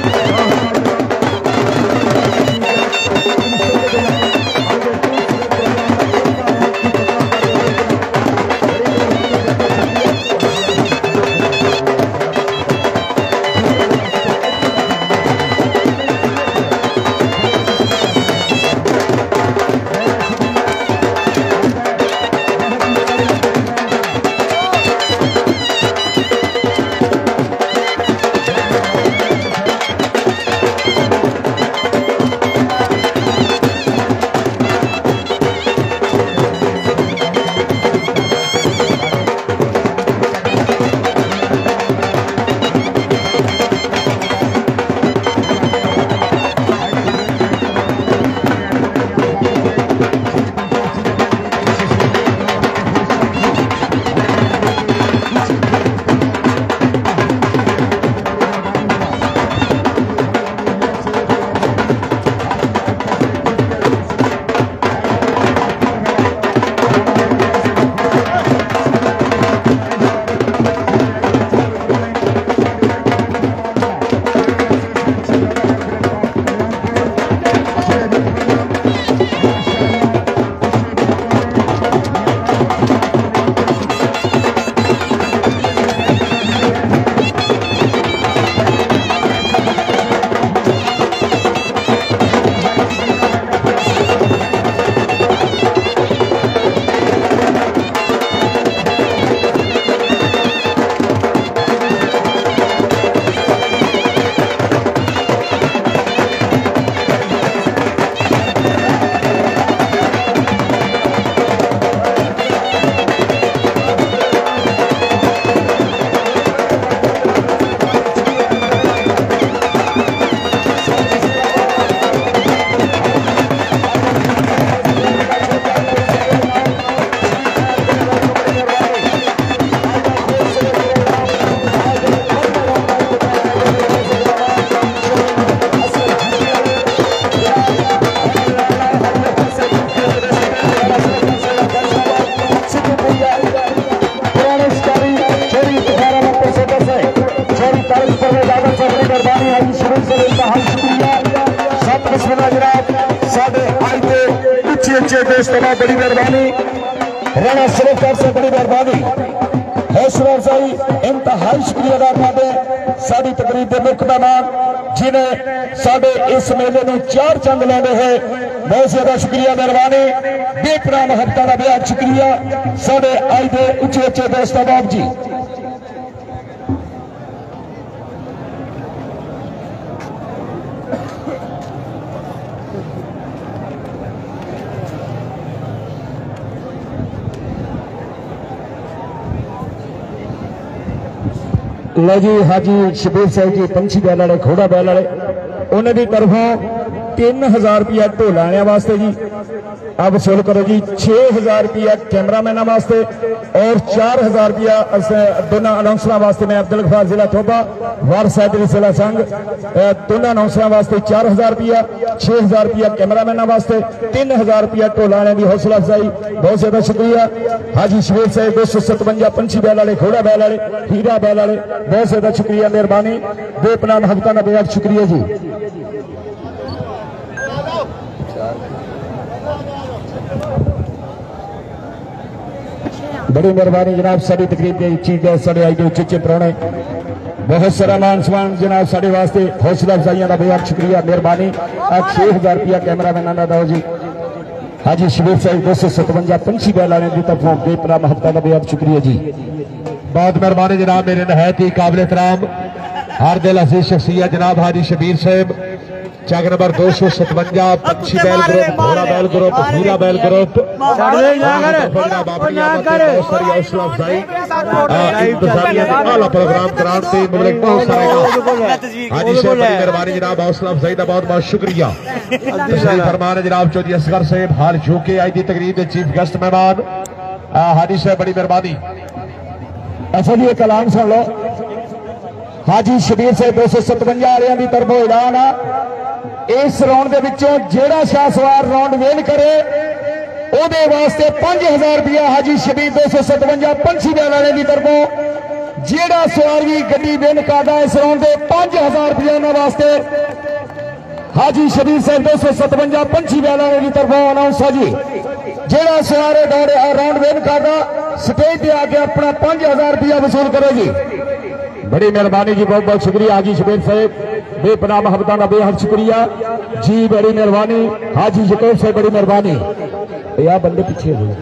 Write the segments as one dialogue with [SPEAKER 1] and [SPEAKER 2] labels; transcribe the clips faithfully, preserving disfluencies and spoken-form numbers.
[SPEAKER 1] दोस्तों बड़ी मेहरबानी राणा सुरेश से बड़ी मेहरबानी हौसला अफजाई इंतहाई शुक्रिया अदा करते साड़ी तकरीब के मुख्य मेहमान जिन्हें साडे इस मेले में चार चंद लाने हैं बहुत ज्यादा शुक्रिया मेहरबानी बेपनाह मोहब्बत का बेहद शुक्रिया साडे अज के उच्चे उच्चे दोस्त बाब जी। लो जी हाजी शबीर साहब जी पंछी बैल वाले घोड़ा बैल वाले उन्होंने तरफों तीन हजार रुपया ढोलाने वास्ते जी अब वसूल करो जी छे हजार रुपया कैमरामैन वास्ते और चार हजार रुपया दोनों अनाउंसर वास्ते मैं अब्दुल गफार जिला थोबा वार साहब जिला संघ दोनों अनाउंसर वास्ते चार हजार रुपया छे हजार रुपया कैमरामैन वास्ते तीन हजार रुपया ढोलाने की हौसला अफजाई बहुत ज्यादा शुक्रिया हाजी शबीर साहब दो सौ सतवंजा पंछी बैल वाले घोड़ा बैल वाले हीरा बैल वाले बहुत ज्यादा शुक्रिया मेहरबानी बेपनाह मोहब्बत का बेहद शुक्रिया जी। बड़ी मेहरबानी जनाब साड़ी तकरीब के चीज साढ़े आई के उच्चे पुराने बहुत सारा मान सम्मान जनाब साढ़े वास्ते हौसला अफजाइया का बेहद शुक्रिया मेहरबानी छे हजार रुपया कैमरामैन का दो जी हाजी शबीर साहब दो सौ सतवंजा पंछी बैल वाले की तरफों बेपनाह मोहब्बत का बेहद शुक्रिया जी। बहुत मेहरबानी जनाब मेरे नहायत ही काबिल एहतराम हर दिल अजीज शख्सियत जनाब हाजी शबीर साहब चक नंबर दो सौ सतवंजा पंछी बैल ग्रुप घोड़ा बैल ग्रुप हीरा बैल ग्रुप प्रोग्राम कराने बहुत सारे हाजी साहब मेहरबानी जनाब हौसला अफजाई का बहुत बहुत शुक्रिया फरमान जनाब चौधरी असगर साहब हाल यूके आई की तकरीब के चीफ गेस्ट मेहमान हाजी साहब बड़ी मेहरबानी। अच्छा जी एक ऐलान सुन लो हाजी शबीर साहब दो सौ सतवंजा वाले की तरफों ऐलान आ इस राउंड जेड़ा शाह सवार राउंड वेल करे ओदे वास्ते पांच हजार रुपया हाजी शबीर दो सौ सतवंजा पंछी बैल वाले की तरफों जेड़ा सवारी गड्डी विन करदा इस राउंड के पांच हजार रुपया इन्हां वास्ते हाजी शबीर साहब दो सौ सतवंजा पंछी बैलों की तरफों अनाउंस है जी। जेड़ा सवारे दौड़े राउंड विन करदा स्टेज पे आके अपना पांच हजार रुपया वसूल करो जी। बड़ी मेहरबानी जी, बहुत बहुत शुक्रिया हाजी शबीर साहब, बेपनाह मोहब्बतां दा बेहद शुक्रिया जी, बड़ी मेहरबानी हाजी जकोब साहब, बड़ी मेहरबानी। यार बंदे पीछे हो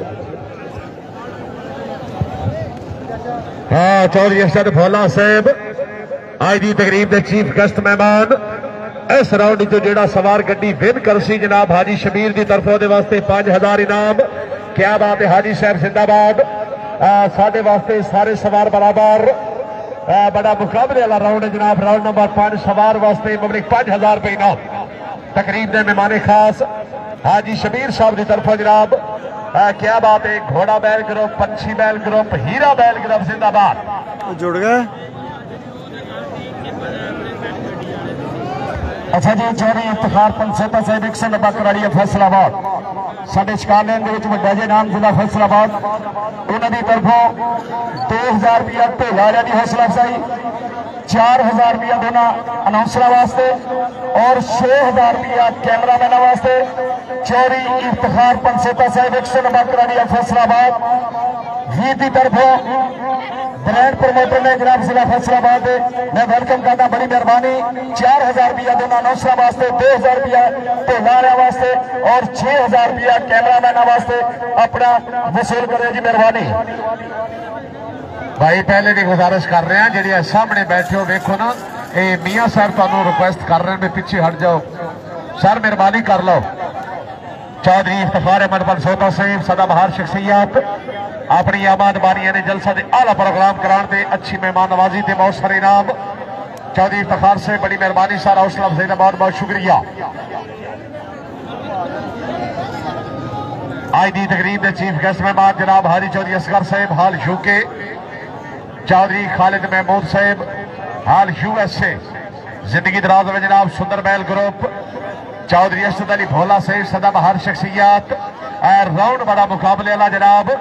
[SPEAKER 2] हाँ चौधरी अरशद भोला साहब आज की तकरीब के चीफ गेस्ट मेहमान। इस राउंड जो जेड़ा सवार गड्डी विन करसी जनाब हाजी शबीर की तरफों दे वास्ते पांच हजार इनाम। क्या बात है हाजी साहब जिंदाबाद। साडे वास्ते सारे सवार बराबर। आ, बड़ा मुकाबले वाला राउंड है जनाब। राउंड नंबर पांच सवार वास्ते मबलिक पांच हजार रुपये इनाम। तकरीब के मेहमान खास हाजी शबीर साहब की तरफों जनाब। आ, क्या बात है घोड़ा बैल ग्रुप, पंछी बैल ग्रुप, हीरा बैल ग्रुप जिंदाबाद।
[SPEAKER 3] जुड़ गए।
[SPEAKER 1] अच्छा जी, चौधरी इफ्तिखार पंसेता साहब एक सौ नब्बे कराड़ी है फैसलाबाद। साढ़े शिकार लेन के वड्डा जे नाम जिला फैसलाबाद उन्होंने तरफों दो हजार रुपया ढोला की हौसला अफजाई, चार हजार रुपया दोनों अनाउंसर वास्ते और छे हजार रुपया कैमरामैन वास्ते। चौधरी इफ्तिखार पंसेता साहब एक सौ नब्बे कराड़ी है फैसलाबाद वीर की तरफों ब्रांड प्रमोटर ने जनाब जिला फैसलाबाद मैं वेलकम करना, बड़ी मेहरबानी। चार हजार रुपया दोनों अनाउंसर वास्ते, दो हजार रुपया ढोला वास्ते और छह हजार रुपया कैमरामैन वास्ते अपना वसूल करे जी, मेहरबानी।
[SPEAKER 2] भाई पहले भी गुजारिश कर रहे हैं जी सामने बैठे हो वेखो ना, ये मियाँ साहब तुहानू रिक्वेस्ट कर रहे हैं पीछे हट जाओ सर, मेहरबानी कर लो। चौधरी इफ्तिखार अहमद पंसोता साहब सदाबहार शख्सियत अपनी आमाद बारियां ने जलसा दे आला प्रोग्राम कराने अच्छी मेहमान नवाजी के बहुत सारे इनाम। चौधरी इफ्तिखार से बड़ी मेहरबानी, सारा हौसला अफजाई का बहुत बहुत शुक्रिया। आज की तकरीब के चीफ गेस्ट मेहमान जनाब हाजी चौधरी असगर साहब हाल यूके, चौधरी खालिद महमूद साहब हाल यूएसए, जिंदगी दराज में जनाब सुंदर बैल ग्रुप, चौधरी अरशद अली भोला साहब सदाबहार शख्सियत। राउंड बड़ा मुकाबले वाला जनाब।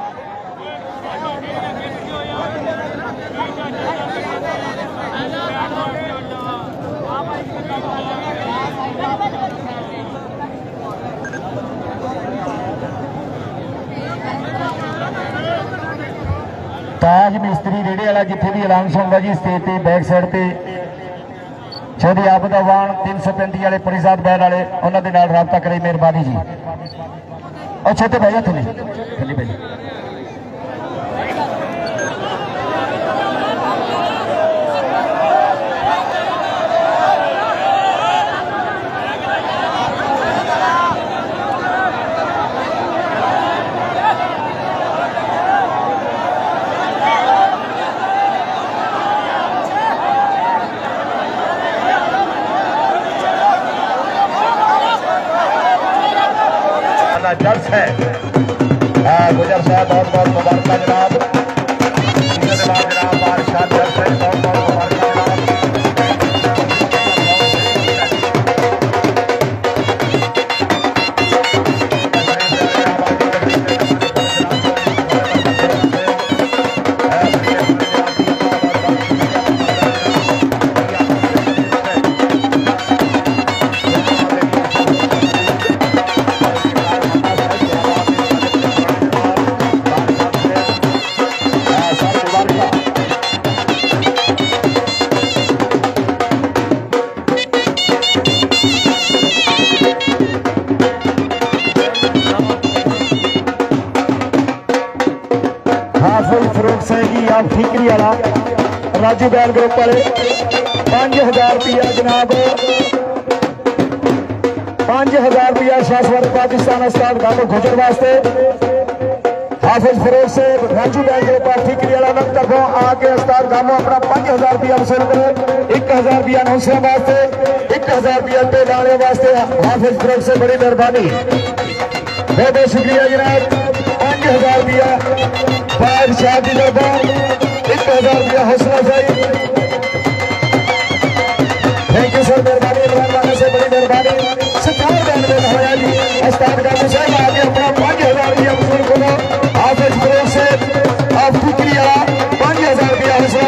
[SPEAKER 1] ताज मिस्त्री रेड़े वाला जिथे भी ऐलान होगा जी स्टेज पे बैक साइड पे चौधरी आपदा वाण तीन सौ पैंती वाले परिजात बैल वाले उन्होंने रबता करे, मेहरबानी जी। और छोटे भाई थले थले भाई
[SPEAKER 2] जज है गुजर साहब, बहुत बहुत मुबारक जनाब। जनाब बादशाह जज है, बहुत बहुत मुबारक जनाब।
[SPEAKER 1] ठीकरी वाला राजू बैल ग्रुप वाले पांच हजार रुपया जनाब, पांच हजार रुपया शाश्वत पाकिस्तान अस्ताद गांव गुजर वास्ते। हाफिज फिरोज से राजू बैल ग्रुप ठीकरी वाला नक तरफों आके अस्ताद गांव अपना पांच हजार रुपया वसूल करे। एक हजार रुपया नौसरा वास्ते, एक हजार रुपया पे लाने वास्ते हाफिज फिरोज से बड़ी मेहरबानी, बहुत बहुत शुक्रिया जनाब। पांच हजार रुपया बादशाह की दरबार, एक हजार रुपया हौसला अफजाई। थैंक यू सर, मेहरबानी मेहरबानी से बड़ी मेहरबानी। सत्तावन बैन में होया जी अस्ताद का हुसैन आगे अपना पांच हजार रुपया वसूल करो। हाफिज फिरोज से आप टुकड़ी पांच हजार रुपया हौसला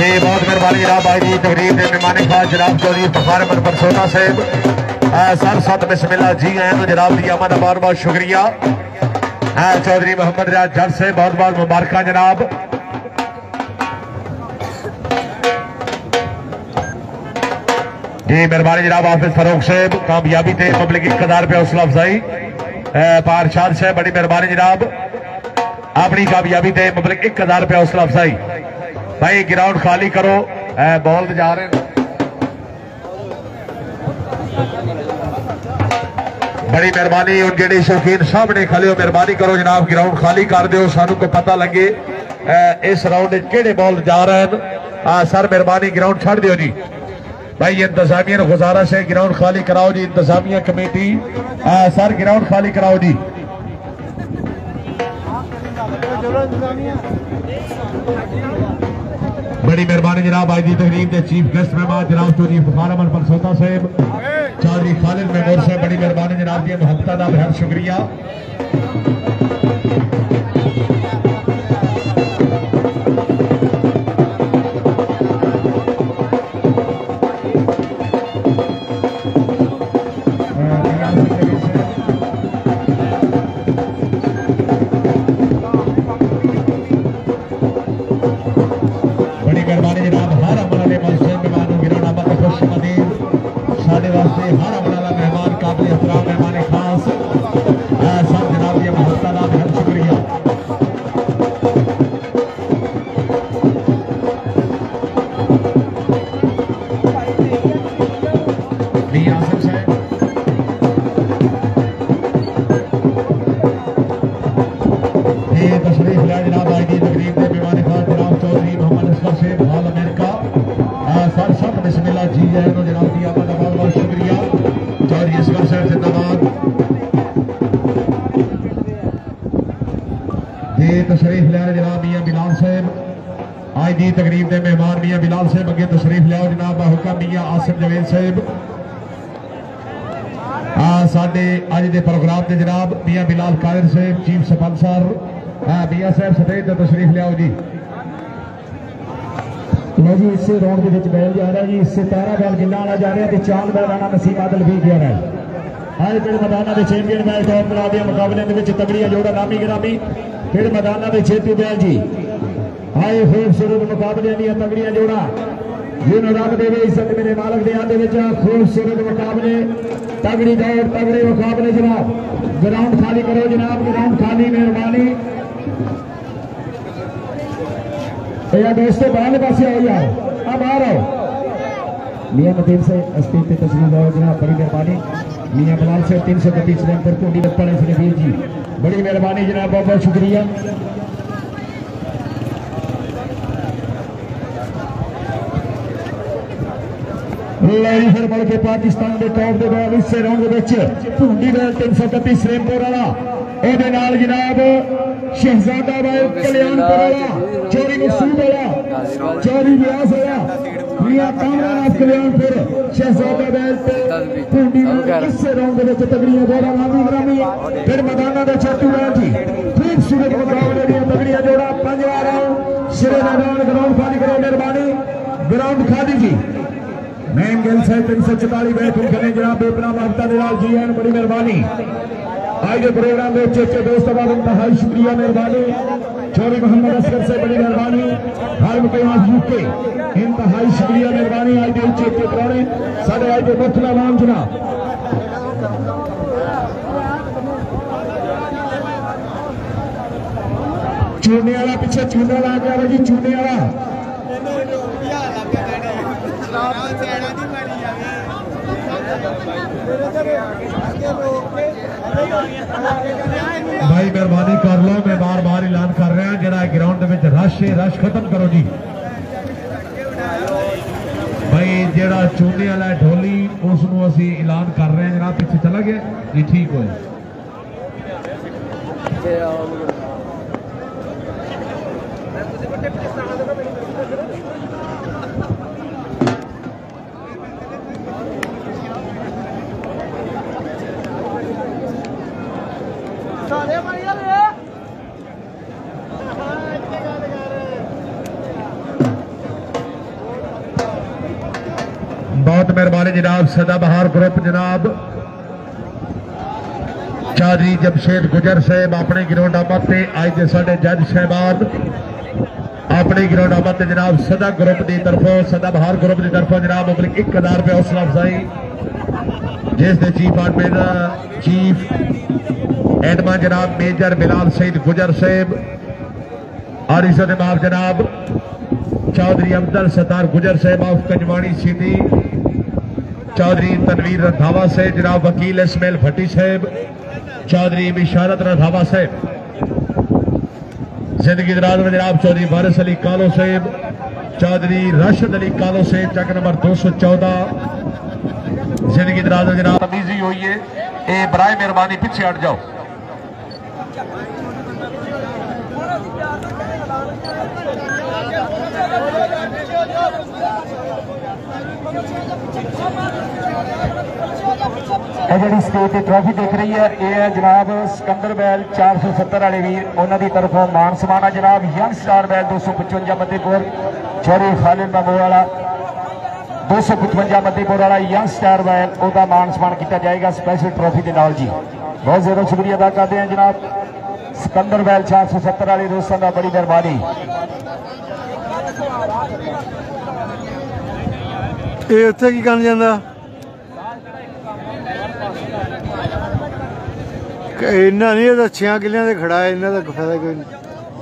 [SPEAKER 2] जी बहुत मेहरबानी जनाब आज की तकरीब के मेहमान खास जनाब चौधरी फखार अहमद परसोना साहब सर सत बिस्मिल्लाह जी आए तो जनाब दी आमद बहुत बहुत शुक्रिया चौधरी मोहम्मद रियाज जट से बहुत बहुत मुबारक जनाब। जी मेहरबानी जनाब हाफिज फरूक साहब कामयाबी थे पब्लिक एक हजार रुपया हौसला अफजाई पारशाद साहब बड़ी मेहरबानी जनाब अपनी कामयाबी थे पब्लिक एक हजार रुपया हौसला अफजाई। भाई ग्राउंड खाली करो बॉल जा रहे हैं बड़ी मेहरबानी उन जेडे शौकीन सामने खले हो मेहरबानी करो जनाब ग्राउंड खाली कर दो सानू को पता लगे इस राउंड केड़े बॉल जा रहे हैं सर मेहरबानी ग्राउंड छड़ दियो जी। भाई इंतजामिया गुजारिश है ग्राउंड खाली कराओ जी इंतजामिया कमेटी सर ग्राउंड खाली कराओ जी। बड़ी मेहरबानी जनाब आज की तकरीब के चीफ गेस्ट मेहमान जनाब चौधरी फखार अहमद परसोता साहब चौधरी खालिद मेमोर साहब बड़ी मेहरबानी जनाब की मोहब्बत का बेहद शुक्रिया। तशरीफ लिया जनाब मियां बिलाल साहब आज की तकरीब के मेहमान मियां बिलाल साहब अगे तशरीफ लियाओ जनाब हुक्म मियां आसिफ जवेद साहब साडे अज के प्रोग्राम के जनाब मियां बिलाल कादिर साहब चीफ स्पॉन्सर मियां साहब सतेज तशरीफ लियाओ जी।
[SPEAKER 1] लो जी इस राउंड के बैल जा रहा जी सितारा बैल गिला वाला जा रहा है चांद बैल आना नसीब आदल भी गया है आज फिर मैदाना के चैंपियन बैल टॉप करा दिया मुकाबले के तगड़िया जोड़ा नामी गिरामी फिर मैदाना के छेती बैल जी आए खूबसूरत मुकाबले तगड़िया जोड़ा जिन्होंने रब दे इज्जत मेरे मालक के आते खूबसूरत मुकाबले तगड़ी दौड़ तगड़े मुकाबले जनाब ग्राउंड खाली करो जनाब ग्राउंड खाली मेहरबानी या दोस्तों बाहर पास आओ यार अब आ रहा हो मियां नदीम से अस्ती पे तस्वीर लाओ जनाब बड़ी मेहरबानी मियां बिलाल से तीन सौ बत्तीस रन पर टूटी पड़े वीर जी बड़ी मेहरबानी जनाब बहुत बहुत शुक्रिया। फिर बढ़ के पाकिस्तान के टॉप के बॉल इस राउंड ढूंढी बैल तीन सौ इकतीस रेमपुर वाला जनाब शहजादा बैल कल्याणपुर वाला चोरी मकसूद वाला चोरी व्यास वाला मियां कामरान कल्याणपुर शहजादा बैल ढूंढी इस राउंड तगड़ियां जोड़ा नामी ग्रामी फिर मैदाना के छातू बैल जी खूबसूरत मुकाबले तगड़ियां जोड़ा पंजवा राउंड सिरे मैदान ग्राउंड खाली करो मेहरबानी ग्राउंड खाली जी मैम गिल साहब तीन सौ चौताली बैठ करें जनाब बेपना ममता दिलाल जी हैं बड़ी मेहरबानी आज के प्रोग्राम में चेचे दोस्तों का इंतहाई शुक्रिया मेहरबानी चौधरी मोहम्मद असगर से बड़ी मेहरबानी हर मुकैमास यूके इंतहाई शुक्रिया मेहरबानी आज के चेचे कराने साढ़े आज के मुख्य मेहमान जनाब चूने वाला पीछे चूने वाला आ गया जी चूने वाला भाई मेहरबानी कर लो मैं बार बार ऐलान कर रहा जरा ग्राउंड में रश है रश खत्म करो जी भाई जरा चूने वाला ढोली उसनों असी ऐलान कर रहे हैं जनाब पीछे चला गया जी ठीक हो
[SPEAKER 2] बहुत मेहरबानी जनाब। सदाबहार ग्रुप जनाब चौधरी जमशेद गुजर साहब अपने ग्राउंड आमद से अज के साढ़े जज साहबान अपने ग्राउंड आमद से जनाब सदा ग्रुप की तरफों सदाबहार ग्रुप की तरफों जनाब एक एक हजार रुपये हौसला अफजाई जिस दे चीफ एडमिन चीफ एडमिन जनाब मेजर बिलाल सईद गुजर साहब और इज्जत माफ जनाब चौधरी अफजल सत्तार गुजर साहब ऑफ कंजवाणी सिटी, चौधरी तनवीर रंधावा साहब जनाब वकील इसमाइल भट्टी साहब, चौधरी बिशारत रंधावा साहब जिंदगी दराज में जनाब चौधरी वारिस अली कालो साहब, चौधरी राशिद अली कालो साहब चक नंबर दो सौ चौदह जिंदगी दराज में जनाब तमीजी हुई है। ए बराए मेहरबानी पीछे हट जाओ।
[SPEAKER 1] जी स्टेट की ट्रॉफी देख रही है ये है जनाब सिकंदर बैल चार सौ सत्तर वाले वीर उन्होंने तरफों मान सम्मान है जनाब यंग स्टार बैल दो सौ पचवंजा मध्यपुर चौधरी खालिद बाबू वाला दो सौ पचवंजा मध्यपुर वाला यंग स्टार बैल उसका मान सम्मान किया जाएगा स्पेशल ट्रॉफी के नाल जी। बहुत ज्यादा शुक्रिया अदा करते हैं जनाब सिकंदर बैल चार सौ सत्तर वाले दोस्तों का बड़ी मेहरबानी।
[SPEAKER 3] ਇਹ ਉੱਥੇ ਕੀ ਕਰਨ ਜਾਂਦਾ ਇਹਨਾਂ ਨਹੀਂ ਇਹ ਤਾਂ ਛਿਆਂ ਕਿੱਲਿਆਂ ਦੇ ਖੜਾ ਹੈ ਇਹਨਾਂ ਦਾ ਫਾਇਦਾ ਕੋਈ ਨਹੀਂ।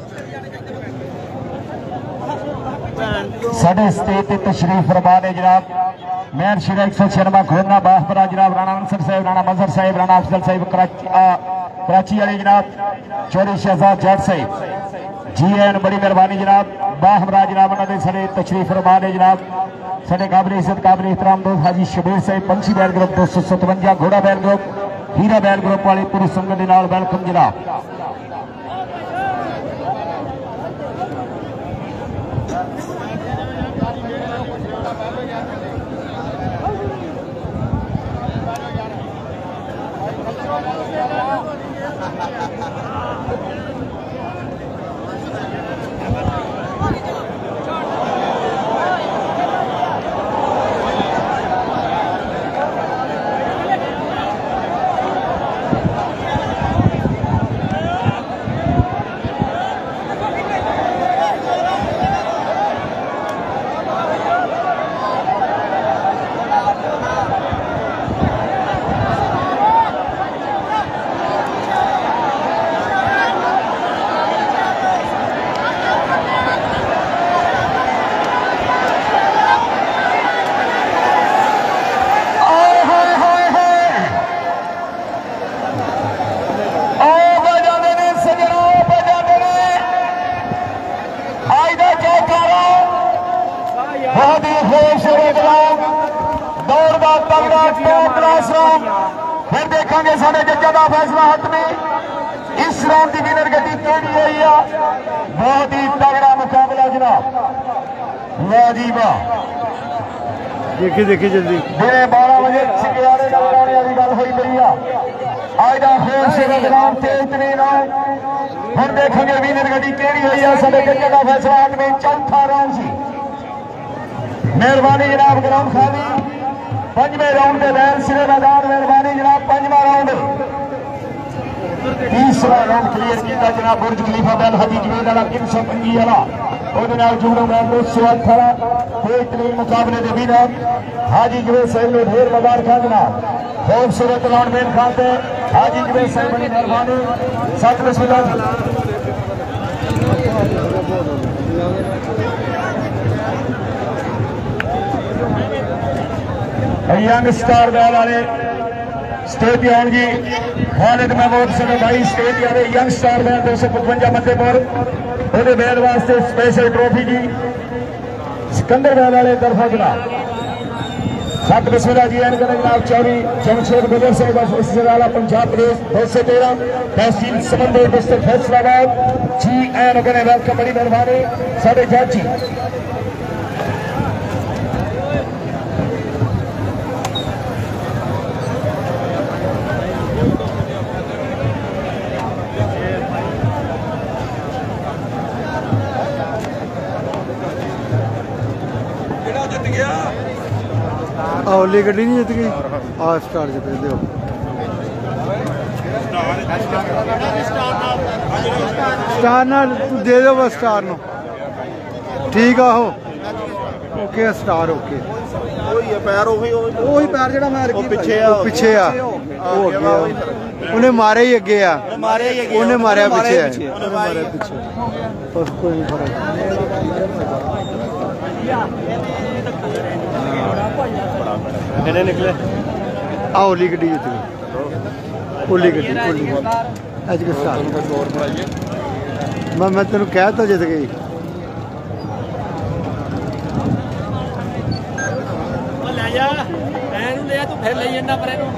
[SPEAKER 1] साढ़े स्टेट के तशरीफ फरमा ने जनाब मेहर शिरा एक सौ छियानवे खोरना बाहपरा जनाब राणा अंसर साहब राणा मजहर साहब राणा अफजल साहब कराची कराची वाले जनाब चौधरी शहजाद जट साहब जी एन बड़ी मेहरबानी जनाब बाहमरा जनाब उन्होंने साढ़े तशरीफ फरमा ने जनाब साढ़े काबिल इज्जत काबिल एहतराम दोस्त हाजी शबीर साहब पंछी बैल ग्रुप दो सौ सतवंजा घोड़ा बैल ग्रुप हीरा बैल ग्रुप वाली पूरी संगत के नाल वेलकम जनाब। बहुत ही खूबसूरत दौड़ का तगड़ा टॉप क्लास राउंड फिर देखेंगे साढ़े जजा का फैसला हतमी इस राउंड की विनर गड्डी केड़ी हुई है। बहुत ही तगड़ा मुकाबला जनाब वाह जी वाह।
[SPEAKER 3] देखी देखी जल्दी
[SPEAKER 1] दिन बारह बजे सियारे लगाने वाली गल हुई पई है अज का खूबसूरत राउंड तेज तरीन हम देखेंगे विनर गड्डी केड़ी हुई है। साढ़े जजा का फैसला हतमी चौथा राउंड सी मेहरबानी जनाब ग्राउंड खाली पंजवें राउंड के बैल सिरे मैदान मेहरबानी जनाब पंजवा राउंड तीसरा राउंड क्लियर किया जनाब बुर्ज खलीफा बैल हाजी जवेद वाला तीन सौ पंजी वाला वो जुड़ो मैच दो सौ अठ वाला बेहतरीन मुकाबले के विनर हाजी जवेद साहब ने ढेर मुबारक जनाब खूबसूरत राउंड मेन खाते हाजी जवेद साहब बड़ी मेहरबानी सत बिस्मिल्लाह। यंग स्टार बैल वाले स्टेट आन जी खालिद महमूद सने भाई स्टेट वाले यंग स्टार बैल दो सौ पचवंजा मध्यपुर वो बैल वास्ते स्पेशल ट्रॉफी जी सिकंदर बैल वाले तरफा जनाब सत बिस्मिल्लाह जी एन करें जनाब चौधरी जमशेद गुजर साहब वाला पंजाब प्रदेश दो सौ तेरह तहसील समंदर डिस्ट्रिक्ट फैसलाबाद जी एन करें वेलकम बड़ी मेहरबानी साढ़े जज जी।
[SPEAKER 3] ओली गड्डी नहीं जित गई आ स्टार च भेज दो स्टार ना दे दो बस स्टार नो ठीक आ हो ओके स्टार ओके
[SPEAKER 4] पैर ਉਹੀ ਪੈਰ ਜਿਹੜਾ ਮੈਂ
[SPEAKER 3] ਉਹ ਪਿੱਛੇ ਆ ਪਿੱਛੇ ਆ ਉਹ ਅੱਗੇ ਆ ਉਹਨੇ ਮਾਰਿਆ ਹੀ ਅੱਗੇ ਆ
[SPEAKER 4] ਮਾਰਿਆ ਹੀ ਅੱਗੇ
[SPEAKER 3] ਉਹਨੇ ਮਾਰਿਆ ਪਿੱਛੇ ਆ
[SPEAKER 4] ਉਹਨੇ ਮਾਰਿਆ
[SPEAKER 3] ਪਿੱਛੇ ਬਸ ਕੋਈ ਨਹੀਂ ਫਰਕ
[SPEAKER 4] ਕਿਹਨੇ ਨਿਕਲੇ
[SPEAKER 3] ਆ ਓਲੀ ਗੱਡੀ ਜਿੱਤ ਗਈ ਓਲੀ ਗੱਡੀ ਓਲੀ ਅੱਜ ਕਿਸ ਤਰ੍ਹਾਂ ਮੈਂ ਮੈਂ ਤੈਨੂੰ ਕਹਿ ਤਾ ਜਿੱਤ ਗਈ
[SPEAKER 5] ਲੈ ਜਾ ਮੈਂ ਨੂੰ ਲਿਆ ਤੂੰ ਫਿਰ ਲਈ ਜਾਂਦਾ ਪਰੇ ਨੂੰ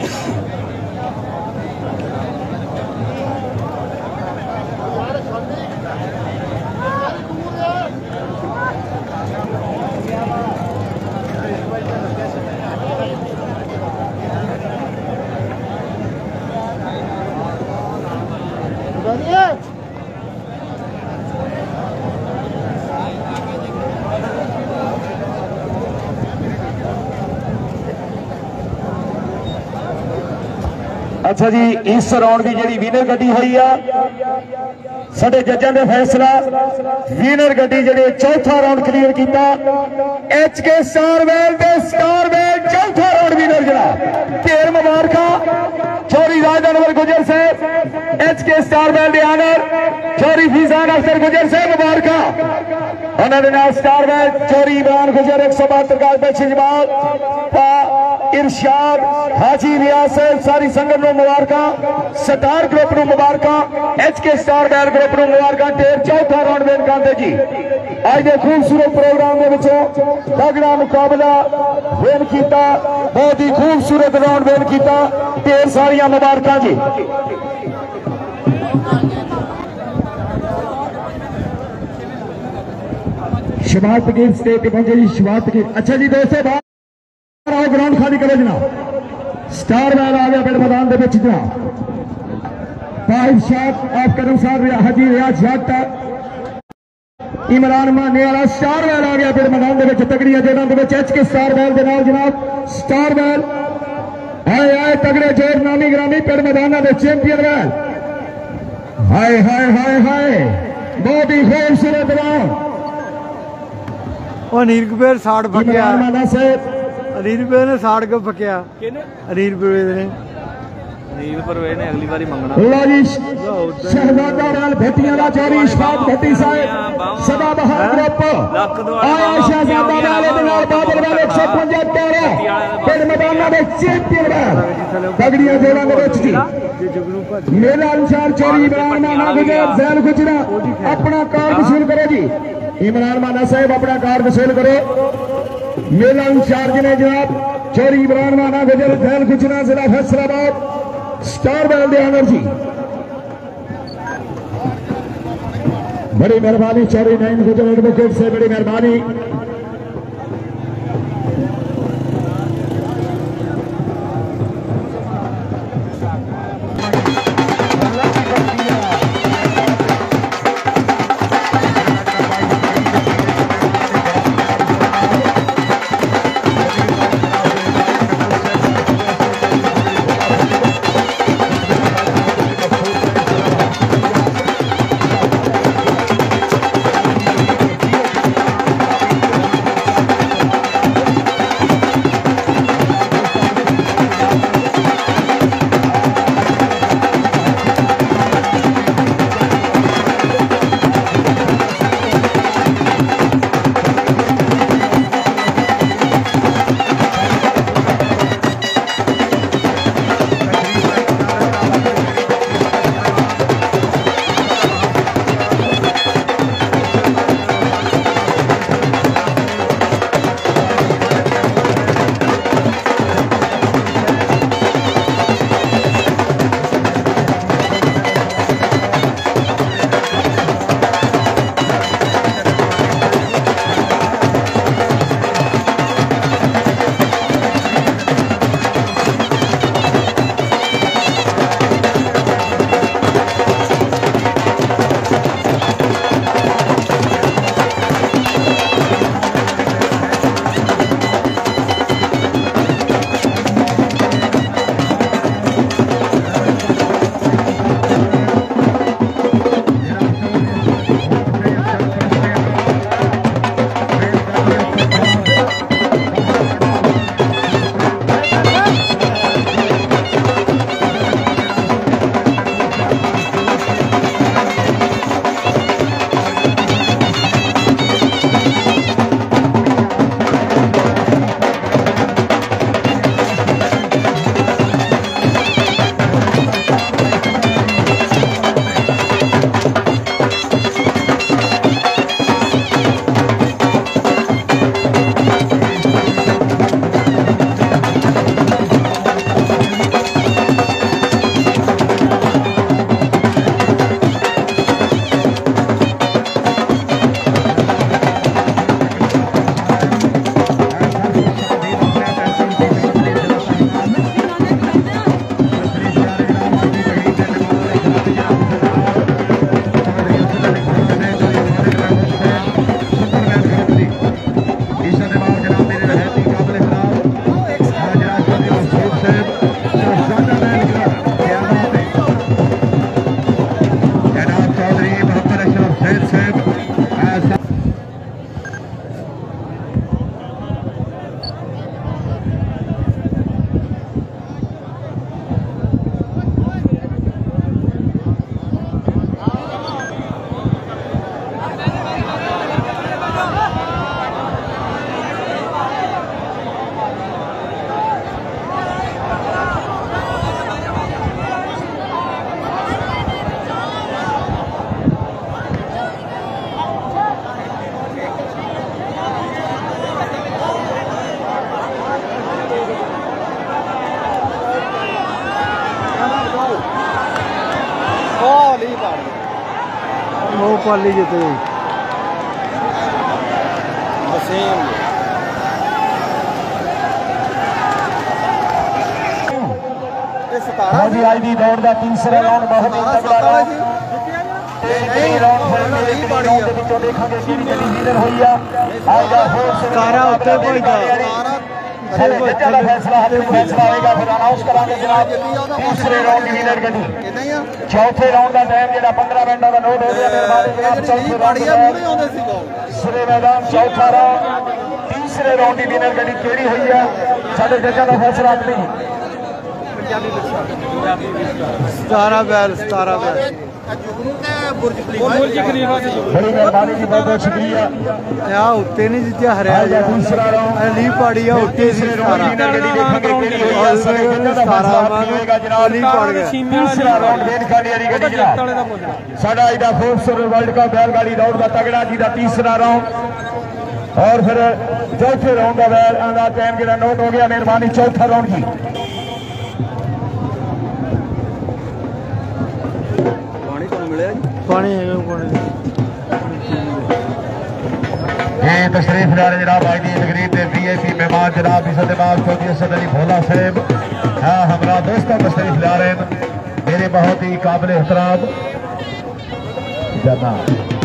[SPEAKER 1] अच्छा जी इस राउंड की जी विनर गड्डी हुई है साडे जजां ने फैसला विनर गड्डी जी चौथा राउंड क्लीयर किया एच के स्टारवेल दे स्टारवेल चौथा राउंड विनर जरा ढेर मुबारक चौरी राजदानवर गुजर से एच के स्टारवेल दे आनर चौरी फीजान अख्तर गुजर से मुबारक उन्होंने नाल स्टारवेल चौरी इमरान गुजर एक सौ बहत्तर का बख्श जमाल इरशाद हाजी रियासत सारी संगत को मुबारक स्टार ग्रुप को मुबारक एच के स्टार बैल ग्रुप को मुबारक ढेर चौथा राउंड वेन करते जी आज के खूबसूरत प्रोग्राम के विचों तगड़ा मुकाबला वेन किया बहुत ही खूबसूरत राउंड वेन किया ढेर सारिया मुबारक जी शबाज फकीर स्टेट के पहुंचे जी शबाज फकीर अच्छा जी दोस्तों ग्राउंड खाली करो जना स्टार बैल आ गया फिर मैदान के बिच जना फाइव शॉट ऑफ कदम साहब हाजी रियाज शॉट इमरान माने वाला स्टार बैल आ गया फिर मैदान के बिच तगड़िया जोड़ों के एच के स्टार बैल के नाल जनाब स्टार बैल हाय हाय तगड़े जोर नामी ग्रामी फिर मैदान के चैंपियन बैल हाय हाय हाय हाय बहुत ही खूबसूरत राउंड
[SPEAKER 3] ਉਹ ਨੀਰ ਕੁਬੇਰ ਸਾੜ ਫਕਿਆ
[SPEAKER 1] इमरान माना साहब
[SPEAKER 3] ਅਨੀਲ ਰੁਪਏ ਨੇ ਸਾੜ ਕੇ ਫਕਿਆ
[SPEAKER 5] ਕਿਹਨੇ
[SPEAKER 3] ਅਨੀਲ ਰੁਪਏ ਨੇ
[SPEAKER 5] ਨੀਲ ਪਰਵੇਜ਼ ਨੇ ਅਗਲੀ ਵਾਰੀ ਮੰਗਣਾ
[SPEAKER 1] लो जी शहजादा लाल भट्टियां ला चौरी इशफाक भट्टी साहब सदा बहार ग्रुप आया शहजादा लाल दे नाल बादल वाले एक सौ पचहत्तर फिर मैदान में चैंपियन है तगड़ियां जोड़ां दे विच जी
[SPEAKER 3] ਜੇ ਜਗਨੂ ਭੱਜ
[SPEAKER 1] मेला अनुसार चौरी इमरान माना गुजर जैल गुजरा अपना कार्ड वसूल करो जी इमरान माना साहब अपना कार्ड वसूल करो मेला इंचार्ज ने जनाब चौरी इमरान माना गुजर जैल गुजरा जिला फैसलाबाद स्टार बैल दे आनर जी बड़ी मेहरबानी चौरी नईन गुजर एडवोकेट से बड़ी मेहरबानी
[SPEAKER 3] पाली जित गई
[SPEAKER 1] हाँ जी आज की दौड़ का तीसरा राउंड बहुत ही तगड़ा राउंड
[SPEAKER 3] सारा उत्ते पहुंचा
[SPEAKER 1] फैसला फैसला होगा फिर अनाउंस करांगे जनाब तीसरे राउंड की विनर गड्डी चौथे राउंड का टाइम जो पंद्रह मिनटों का नोट हो गया मेहरबानी जनाब चौथे राउंड दूसरे मैदान चौथा राउंड तीसरे राउंड की विनर गड्डी केड़ी हुई है साढ़े जजा का फैसला अपनी
[SPEAKER 3] सतारा बैल सतारा बैल
[SPEAKER 1] बड़ी मेहरबानी जी बहुत बहुत शुक्रिया
[SPEAKER 3] आ उत्ते नहीं जितया हरिया
[SPEAKER 1] आज का दूसरा राउंड
[SPEAKER 3] अली पाड़ी आ उत्ते
[SPEAKER 1] तीसरे राउंड की विनर गड्डी देखेंगे केड़ी हुई है साढ़े जजा का फैसला अपनी होगा जनाब
[SPEAKER 3] अली पड़ गया
[SPEAKER 1] तीसरा राउंड वेन खाली वाली गड्डी जनाब साडा इदा खूबसूरत वर्ल्ड कप बैलगाड़ी दौड़ का तगड़ा जी का तीसरा राउंड और फिर चौथे राउंड का बैल आंदा टाइम जो नोट हो गया मेहरबानी चौथा राउंड की
[SPEAKER 3] पानी है पानी
[SPEAKER 2] ये तशरीफ ला रहे जनाब आई डी तकरीब के वी आई पी मेहमान जनाब इज्जत बाग चौधरी असद अली भोला साहब हाँ हमारा दोस्तों तशरीफ ला रहे हैं मेरे बहुत ही काबिल एहतराम जनाब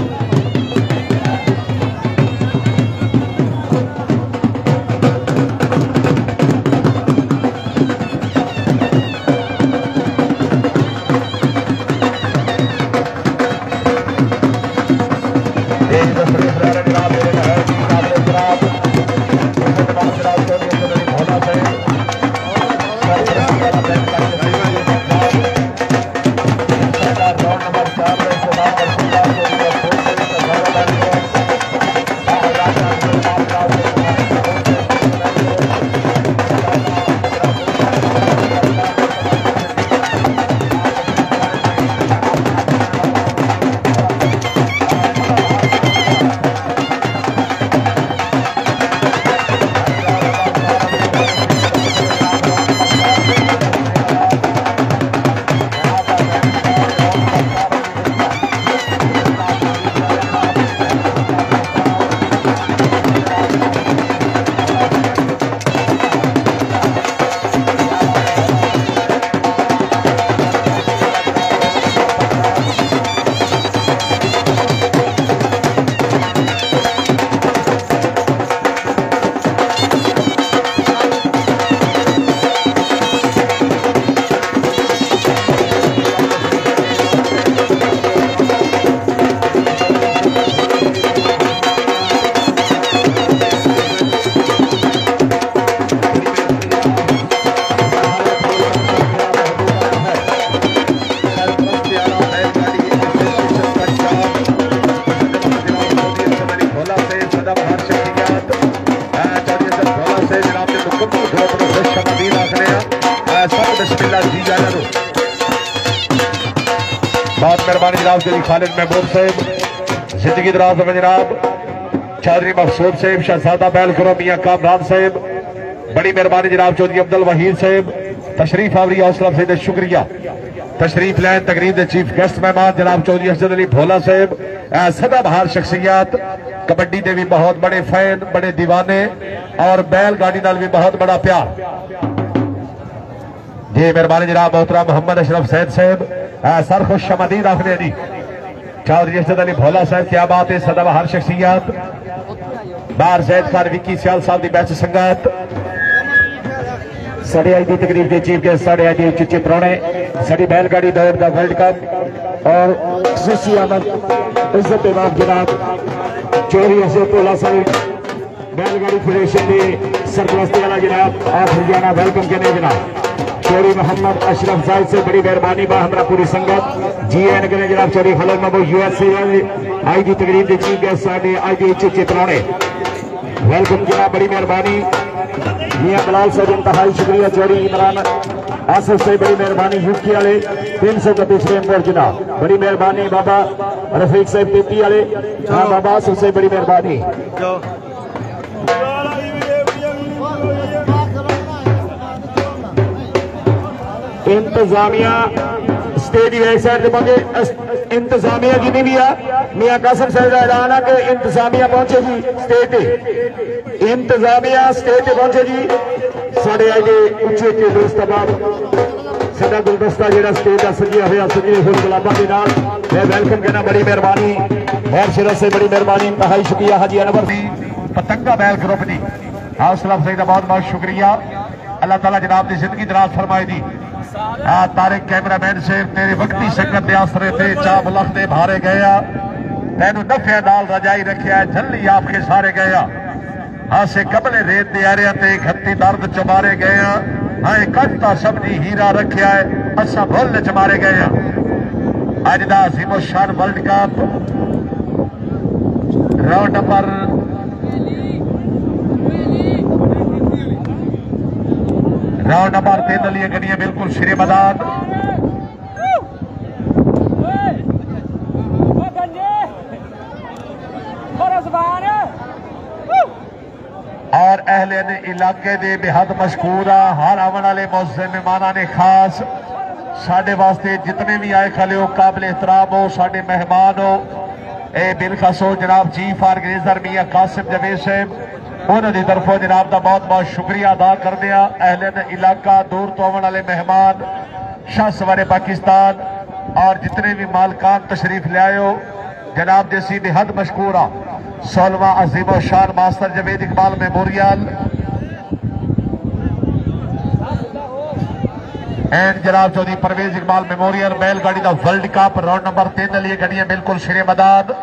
[SPEAKER 2] बहुत मेहरबानी जनाब जली खालिद महबूब साहब जिंदगी दराज में जनाब चौधरी मकसूद साहब शहजादा बैल करो मियाँ कामरान साहब बड़ी मेहरबानी जनाब चौधरी अब्दुल वहीद साहब तशरीफ आवरी हौसला से शुक्रिया तशरीफ लैन तकरीब के चीफ गेस्ट मेहमान जनाब चौधरी असद अली भोला साहब सदा बहार शख्सियत कबड्डी के भी बहुत बड़े फैन बड़े दीवाने और बैलगाड़ी नाल भी बहुत बड़ा प्यार जी मेहरबानी जनाब मोहतरम मोहम्मद अशरफ सैद साहब सर खुश शमदीद आखने जी चौधरी असद अली भोला साहब क्या बात है सदा बहार शख्सियत बार जैद खान विक्की सियाल साहब की बैच संगत साढ़े अज की तकरीब के चीफ गेस्ट साढ़े अज चुचे परौने साड़ी बैलगाड़ी दौड़ का वर्ल्ड कप और खुशी अहमद इज्जत इमाम जनाब चौधरी असद भोला साहब बैलगाड़ी फेडरेशन के सरपरस्ती वाला जनाब आप हरियाणा वेलकम करने जनाब चौधरी मोहम्मद अशरफ साहब से बड़ी मेहरबानी बा हमारा पूरी संगत जी एन करें जनाब चौधरी खलल महबूब यूएसए आई की तकरीब के चीफ गेस्ट साढ़े आज चुचे परौने वेलकम जनाब बड़ी मेहरबानी मियां बलाल साहब इंतहाई शुक्रिया चौधरी इमरान आसिफ से बड़ी मेहरबानी यूके वाले तीन सौ कतीस फ्रेमवर्क जनाब बड़ी मेहरबानी बाबा रफीक साहब तेती वाले हाँ बाबा आसिफ से बड़ी मेहरबानी इंतजामिया स्टेज बैक साइड मंगे
[SPEAKER 1] इंतजामिया जिन्नी भी आ मियां कासिम साहब का ऐलान है कि इंतजामिया पहुंचे जी स्टेज पे इंतजामिया स्टेज पे पहुंचे जी साढ़े अजे उच्चे उच्चे दोस्ताबाद साडा गुलदस्ता जिहड़ा स्टेज का सजिया हुआ सजिए हुए गुलाबां दे नाल मैं वेलकम कहना बड़ी मेहरबानी खैर शिरत से बड़ी मेहरबानी इंतहाई शुक्रिया हाजी अनवर
[SPEAKER 2] पतंगा बैल ग्रुप की हौसला अफजाई का बहुत बहुत शुक्रिया अल्लाह ताला जनाब की जिंदगी दराज फरमाए दी आ तारिक कैमरामैन से तेरे वक्ती संगत के आसरे ते चा मुलख दे भारे गया तेनू नफे नाल रजाई रखिया जल्दी आपके सारे गया हासे कबले रेत दे आरिया ते खत्ती दर्द च मारे गया हाए कट्टा सब्जी हीरा रखिया है असा बुल च मारे गया अज दा अजीमो शान world cup round number round number तीन लिए गड्डियां बिल्कुल श्री मैदान और अहले ने इलाके दे बेहद मशहूर हर आने वाले मौसम मेहमाना ने खास साढ़े वास्ते जितने भी आए खले हो काबिल एहतराम हो साढ़े मेहमान हो ए बिलखास हो जनाब चीफ ऑर्गेनाइजर मियां कासिम जवेद साहब उन्होंने तरफों जनाब का बहुत बहुत शुक्रिया अदा करते हैं अहले ने इलाका दूर तो आने वाले मेहमान शाह सवारे पाकिस्तान और जितने भी मालकान तशरीफ लियाए हो जनाब जैसी बेहद मशहूर सोलवा अजीम शान master Javed Iqbal memorial and जनाब चौधरी परवेज इकबाल मेमोरियल बैलगाड़ी का वर्ल्ड कप राउंड नंबर तीन लिए गड्डियां बिल्कुल श्री मैदान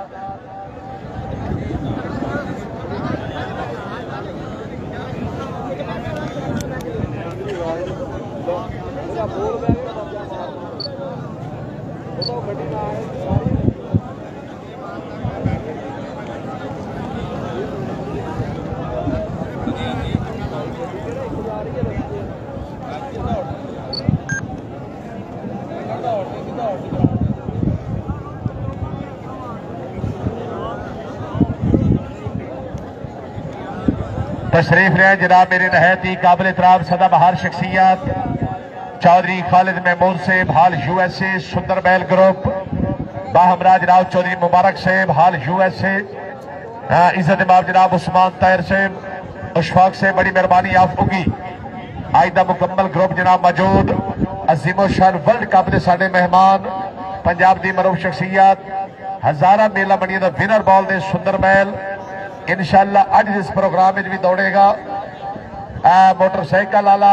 [SPEAKER 2] तशरीफ रहे जनाब मेरे नहायत ही काबिल एहतराम सदाबहार शख्सियत चौधरी खालिद महमूद साहब हाल यूएसए सुंदर बैल ग्रुप बाहमरा जनाब चौधरी मुबारक साहब हाल यूएसए इज्जत इमाम जनाब उस्मान ताहिर साहब अशफाक से बड़ी मेहरबानी आप होगी आज का मुकम्मल ग्रुप जनाब मौजूद अजीमो शान वर्ल्ड कप के साढ़े मेहमान पंजाब की मरूफ शख्सियत हजारा मेला मंडिया का विनर बॉल दे सुंदर बैल इंशाअल्लाह अज इस प्रोग्राम में भी दौड़ेगा मोटरसाइकिल वाला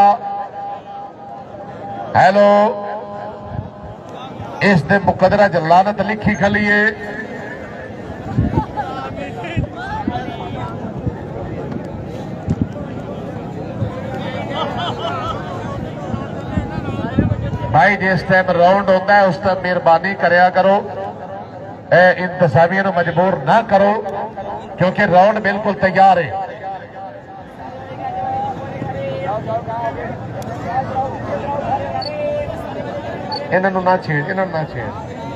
[SPEAKER 2] हेलो इस दे मुकदरा च लानत लिखी खली है भाई जिस टाइम राउंड होता है उस टाइम मेहरबानी करया करो इंतजामिया मजबूर ना करो क्योंकि राउंड बिल्कुल तैयार है इन्होंने ना छेड़ इन्होंने ना छेड़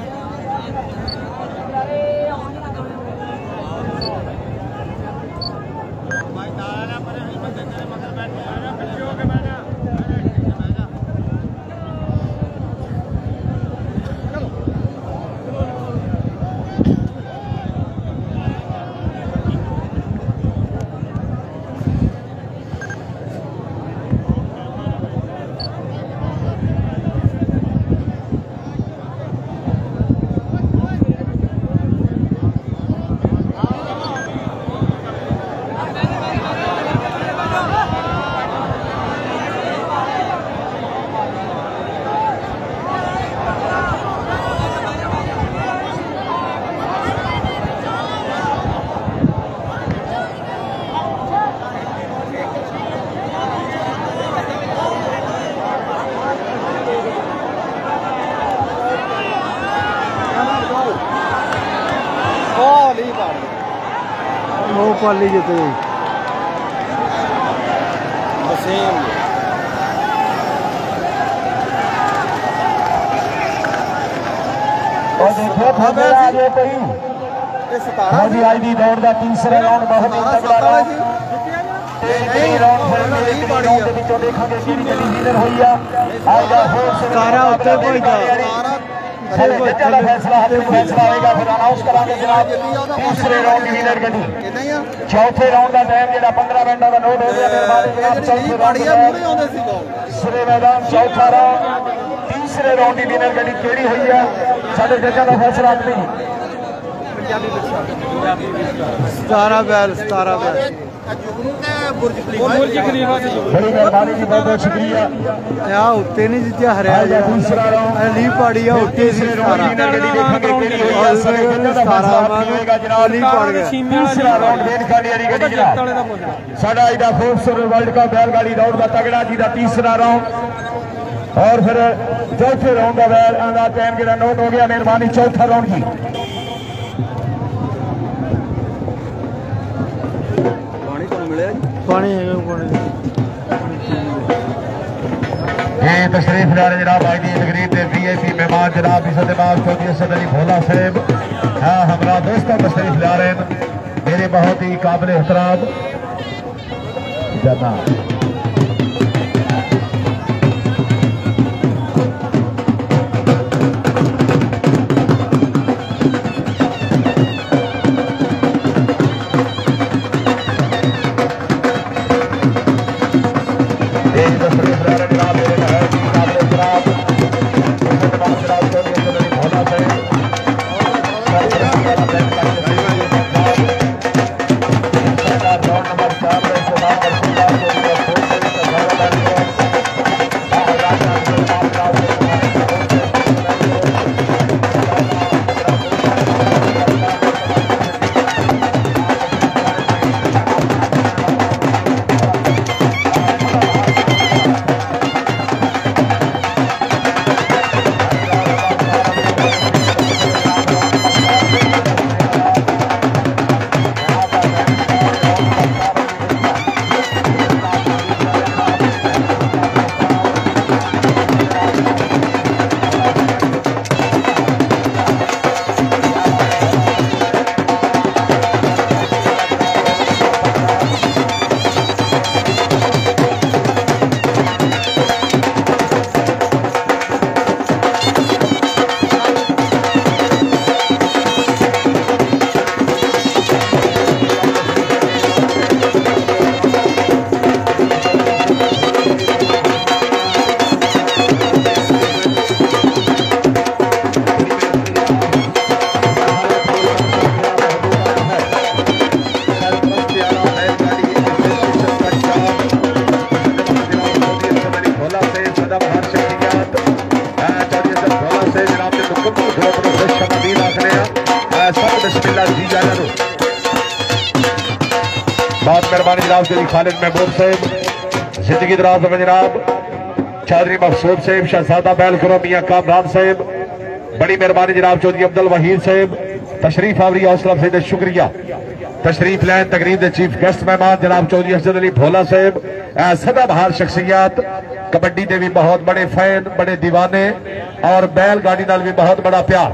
[SPEAKER 3] पाली जिते
[SPEAKER 1] आज की दौड़ का तीसरा राउंड बहुत ही तगड़ा राउंड
[SPEAKER 2] साढ़े जज्जा का फैसला हाथ फैसला होगा फिर अनाउंस करांगे जनाब तीसरे राउंड की विनर गड्डी चौथे राउंड का टाइम जो पंद्रह मिनटों का नोट हो गया मेहरबानी जनाब चौथे राउंड तीसरे मैदान चौथा राउंड तीसरे राउंड की विनर गड्डी केड़ी हुई है साढ़े जज्जा का फैसला नहीं
[SPEAKER 3] सतारह बैल सतारह बैल
[SPEAKER 1] बड़ी मेहरबानी जी बहुत बहुत शुक्रिया
[SPEAKER 3] आ उत्ते नहीं जितया हरिया
[SPEAKER 1] दूसरा राउंड
[SPEAKER 3] अली पाड़ी आ उत्ते
[SPEAKER 1] तीसरे राउंड की विनर गड्डी देखेंगे केड़ी हुई है साढ़े जज्जा का फैसला नहीं होगा जनाब
[SPEAKER 3] अली पड़ गया
[SPEAKER 1] तीसरा राउंड वेन खाली वाली गड्डी जनाब साडा इदा खूबसूरत वर्ल्ड कप बैलगाड़ी दौड़ का तगड़ा जी का तीसरा राउंड और फिर चौथे राउंड का बैल आंदा टाइम जो नोट हो गया मेहरबानी चौथा राउंड की
[SPEAKER 3] पानी है पानी
[SPEAKER 2] ये तशरीफ ला रहे जनाब आज की तकरीब के वी आई पी मेहमान जनाब इज्जत इमाम चौधरी असद अली भोला साहब हाँ हमारा दोस्तों तशरीफ ला रहे हैं मेरे बहुत ही काबिल एहतराम जनाब बहुत मेहरबानी जनाब श्री खालिद महबूब साहब जिंदगी दराज में जनाब चौधरी मकसूद साहब शहजादा बैल करो मियां कामरान साहब बड़ी मेहरबानी जनाब चौधरी अब्दुल वहीद साहब तशरीफ आवरी हौसला से शुक्रिया तशरीफ लैन तकरीब के चीफ गेस्ट मेहमान जनाब चौधरी असद अली भोला साहब सदा बहार शख्सियत कबड्डी के भी बहुत बड़े फैन बड़े दीवाने और बैलगाड़ी नाल भी बहुत बड़ा प्यार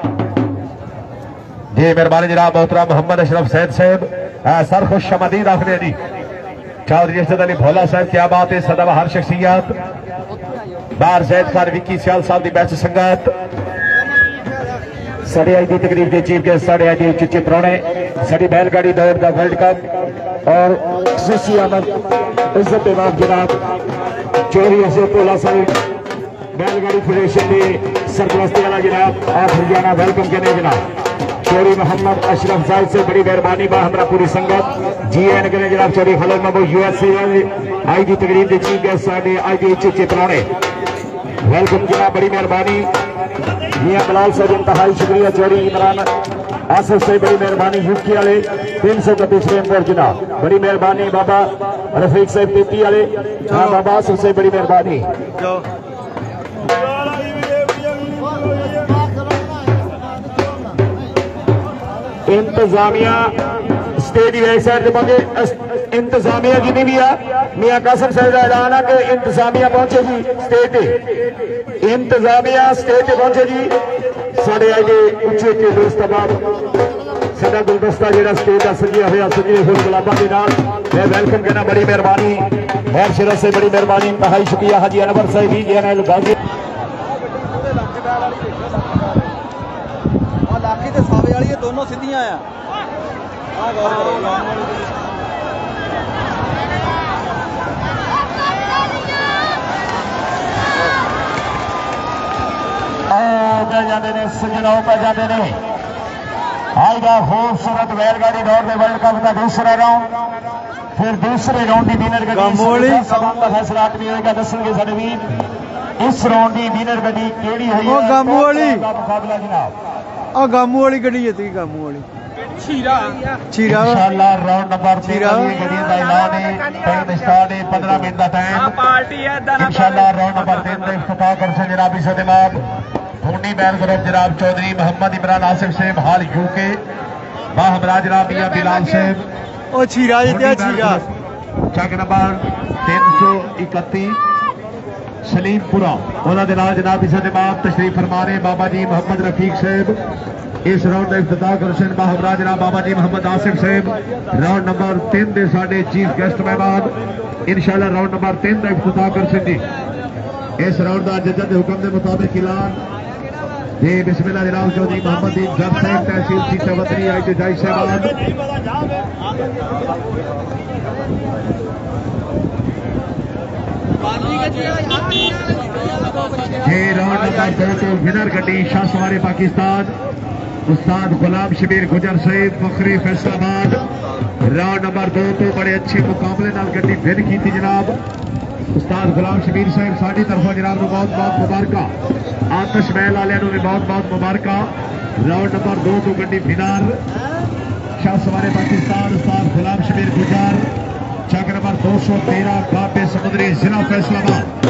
[SPEAKER 2] जी मेहरबानी जनाब मोहतरम मोहम्मद अशरफ सैद साहब सर खुश आमदीद आखने जी चौधरी असद अली भोला साहब क्या बात है सदा बहार शख्सियत बार जैद खान विक्की सियाल साहब की बैच संगत साढ़े अज की तकरीब के चीफ गेस्ट साढ़े अज चुचे परौने साड़ी बैलगाड़ी दौड़ का वर्ल्ड कप और खुशी आमद इज्जत इमाम जनाब चौधरी असद भोला साहब बैलगाड़ी फेडरेशन के सरपरस्ती वाला जनाब आप हरियाणा वेलकम करने जनाब चौधरी मोहम्मद अशरफ साहब से बड़ी मेहरबानी बा हमारा पूरी संगत जी एन करें जनाब चौधरी खलल महबूब यूएसए आई की तकरीब के चीफ गेस्ट साढ़े आई की चुचे परौने वेलकम जनाब बड़ी मेहरबानी मियां बलाल साहब इंतहाई शुक्रिया चौधरी इमरान आसिफ से बड़ी मेहरबानी यूपी वाले तीन सौ कतीस रेमपुर जनाब बड़ी मेहरबानी बाबा रफीक साहब पीपी वाले हाँ बाबा आसिफ से बड़ी मेहरबानी इंतजामिया स्टेज की बैक साइड पहुंचे इंतजामिया जिन्हें भी आ मियां कासिम साहब का ऐलान है कि इंतजामिया पहुंचे जी स्टेज पे इंतजामिया स्टेज पे पहुंचे जी साढ़े आगे उच्चे उच्चे दोस्त अहबाब साडा गुलदस्ता जो स्टेज का सजिया हुआ सजिए हुए गुलाबा के नाल मैं वेलकम करना बड़ी मेहरबानी और शिरत से बड़ी मेहरबानी इंतहाई शुक्रिया हाजी अनवर साहब जी गाजी
[SPEAKER 4] वाली ये दोनों सीधियां आ आ गौर करो गांव वाली
[SPEAKER 1] पै जाते ने सजनों पै जाते ने आएगा खूबसूरत बैलगाड़ी दौड़ में वर्ल्ड कप का दूसरा राउंड फिर दूसरे राउंड की विनर गड्डी सवाल का फैसला आदमी होगा दसणगे साडे वीर इस राउंड की विनर गड्डी केड़ी हुई है
[SPEAKER 3] गामू वाली
[SPEAKER 1] मुकाबला जनाब
[SPEAKER 3] आ गामू वाली गड्डी जित गई गामू वाली
[SPEAKER 5] छीरा
[SPEAKER 3] छीरा
[SPEAKER 2] इंशाल्लाह राउंड नंबर तीन वाली गड्डी का ऐलान है टाइम स्टार्ट है पंद्रह मिनट का टाइम
[SPEAKER 5] पार्टी है
[SPEAKER 2] इंशाल्लाह राउंड नंबर तीन का इफ्तिताह करसे जनाब इस दिमाग खूनी बैल ग्रुप जनाब चौधरी मोहम्मद इमरान आसिफ साहब हाल यूके वाह हमरा जनाब मियां बिलाल साहब
[SPEAKER 3] ओ छीरा जितया छीरा
[SPEAKER 2] चक नंबर तीन सौ इकती सलीमपुरा उन्होंने नाल जनाब इस दिमाग तशरीफ फरमा रहे बाबा जी मोहम्मद रफीक साहब इस राउंड का इफ्तिताह करसन बाहमरा जनाब बाबा जी मोहम्मद आसिफ साहब राउंड नंबर तीन के साडे चीफ गेस्ट मेहमान इंशाल्लाह राउंड नंबर तीन का इफ्तिताह करसन जी इस राउंड का जज के हुक्म के मुताबिक ऐलान जी बिस्मिल्लाह जनाब चौधरी मोहम्मद जब साहब तहसील की चौधरी आई जजाई साहब ये राउंड नंबर दो तो विनर गड्डी शाहसवारे पाकिस्तान उस्ताद गुलाम शबीर गुजर साहिब फखरी फैसलाबाद राउंड नंबर दो तो बड़े अच्छे मुकाबले नाल गड्डी विन की थी जनाब उस्ताद गुलाम शबीर साहब साड़ी तरफों जनाब को बहुत बहुत मुबारक आतश महल वाले भी बहुत बहुत मुबारक राउंड नंबर दो तो गड्डी विनर शाहसवारे पाकिस्तान उस्ताद गुलाम शबीर गुजर चक नंबर दो सौ तेरह काबे समुद्री जिला फैसलाबाद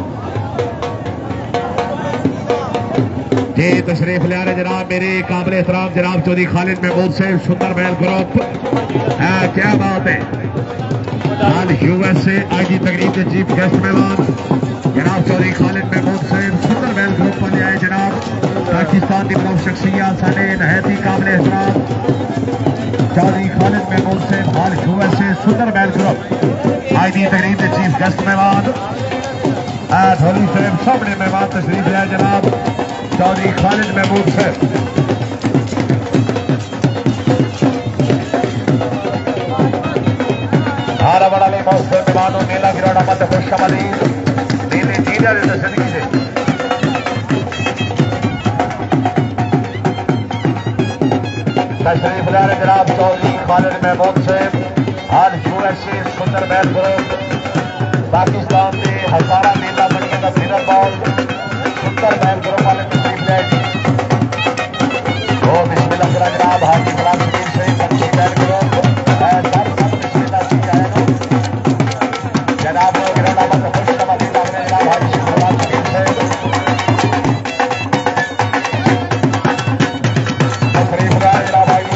[SPEAKER 2] जी तशरीफ ले रहे जनाब मेरे काबिल एहतराम जनाब चौधरी खालिद महमूद साहब सुंदर महल ग्रुप क्या बात है हाल यूएसए आज की तकरीब के चीफ गेस्ट मेहमान जनाब चौधरी खालिद महमूद साहब सुंदर महल ग्रुप पर आए जनाब पाकिस्तान की प्रमुख शख्सियत साढ़े नहायत ही काबिल एहतराम चौधरी खालिद महमूद साहब हाल यूएसए सुंदर महल ग्रुप आज की तकरीब के चीफ गेस्ट मेहमान धोनी साहब सामने मेहमान तशरीफ ले जनाब चौधरी खालिद महमूद साहब हारा बड़ा ले मौसम मेहमानों मेला गिराना मत खुशमदी नीले नीले जिंदगी से तशरीफ ले रहे जनाब चौधरी खालिद महमूद साहब हाल यूएसए सुंदर महल ग्रुप पाकिस्तान के हजारा मेला बनिए का विनर बॉल सुंदर महल ग्रुप वाले तशरीफ ले ओ बिस्मिल्लाह करा जनाब हाजी गुलाम शबीर साहब बच्ची महल ग्रुप बिस्मिल्लाह की जाए जनाब गिराना मत खुशमदी लगने जनाब हाजी गुलाम शबीर साहब तशरीफ ले जनाब हाजी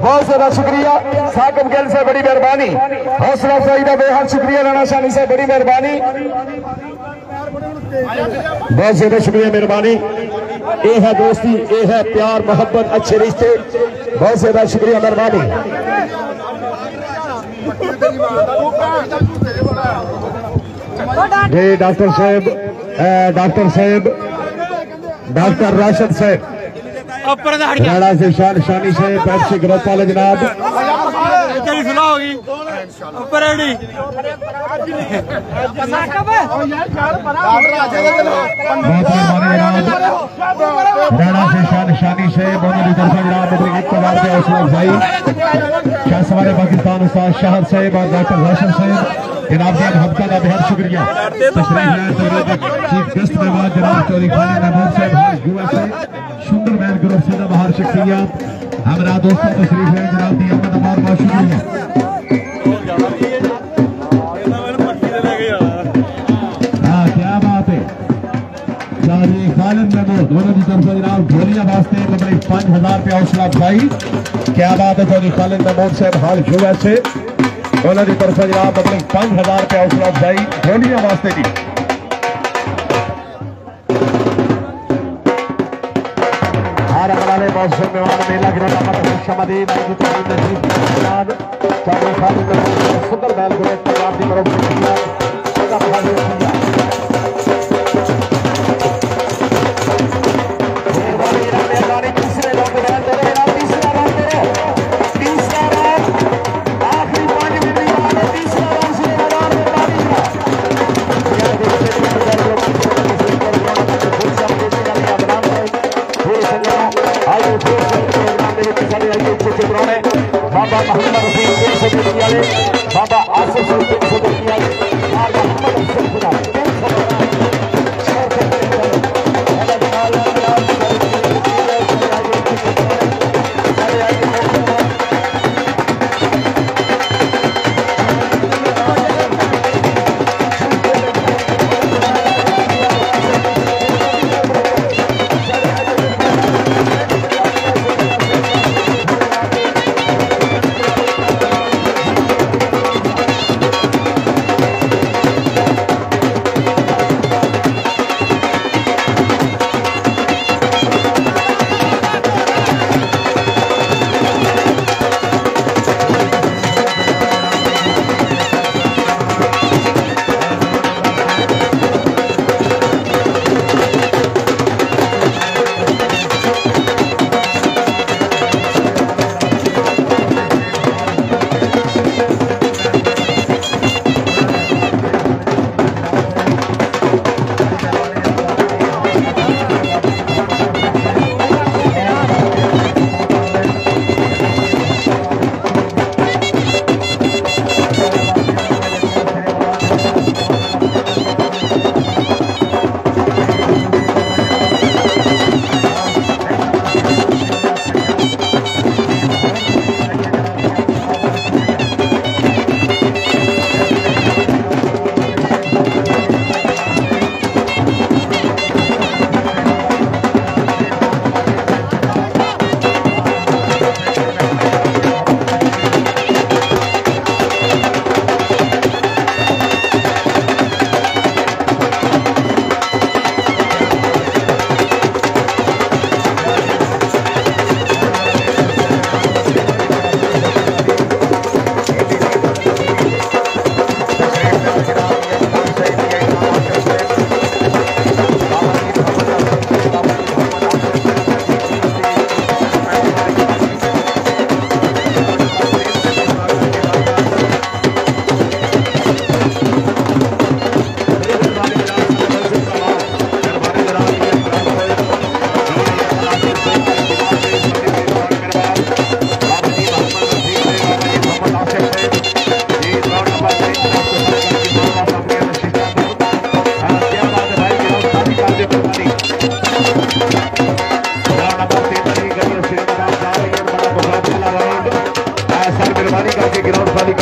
[SPEAKER 1] बहुत ज्यादा शुक्रिया साकिब गिल से, बड़ी मेहरबानी। हौसला अफजाई का बेहद शुक्रिया राणा शानी से, बड़ी मेहरबानी, बहुत ज्यादा शुक्रिया मेहरबानी। ये है दोस्ती, ये है प्यार मोहब्बत, अच्छे रिश्ते, बहुत ज्यादा शुक्रिया मेहरबानी। जी डॉक्टर साहब, डॉक्टर साहब, डॉक्टर राशिद साहब राणा से शान शानी से पैप्सी ग्रुप वाले जनाब,
[SPEAKER 5] तेरी सुलह होगी ऊपर रेडी
[SPEAKER 2] राणा से शान शानी से दोनों की तरफ जनाब एक हजार के हौसला अफजाई। शाह सवारे पाकिस्तान उस्ताद शाहद साहब और डॉक्टर राशिद साहब जनाब का मोहब्बत का बेहद शुक्रिया। चीफ गेस्ट मेहमान जनाब चौधरी खालिद महमूद साहब यूएसए सुंदर मैन ग्रुप से बाहर शख्सियत हमारा दोस्तों तशरीफ है जनाब दी अहमद अमार बहुत शुक्रिया। हाँ क्या बात है, चौधरी खालिद महमूद दोनों की तरफ से जनाब ढोलिया वास्ते मतलब पांच हजार रुपया हौसला अफजाई। क्या बात है, चौधरी खालिद महमूद साहब हाल यूएसए दोनों की तरफ से जनाब मतलब पांच हजार रुपया हौसला अफजाई ढोलिया वास्ते की। मौसम मेवान मेला गिरना शमदी सुंदर बैल गुरु पंजाब की तरफ बाबा मोहम्मद रफीक तीन सौ रुपये वाले, बाबा आसिफ तीन सौ रुपये वाले, बाबा मोहम्मद रफीक खुदा तीन सौ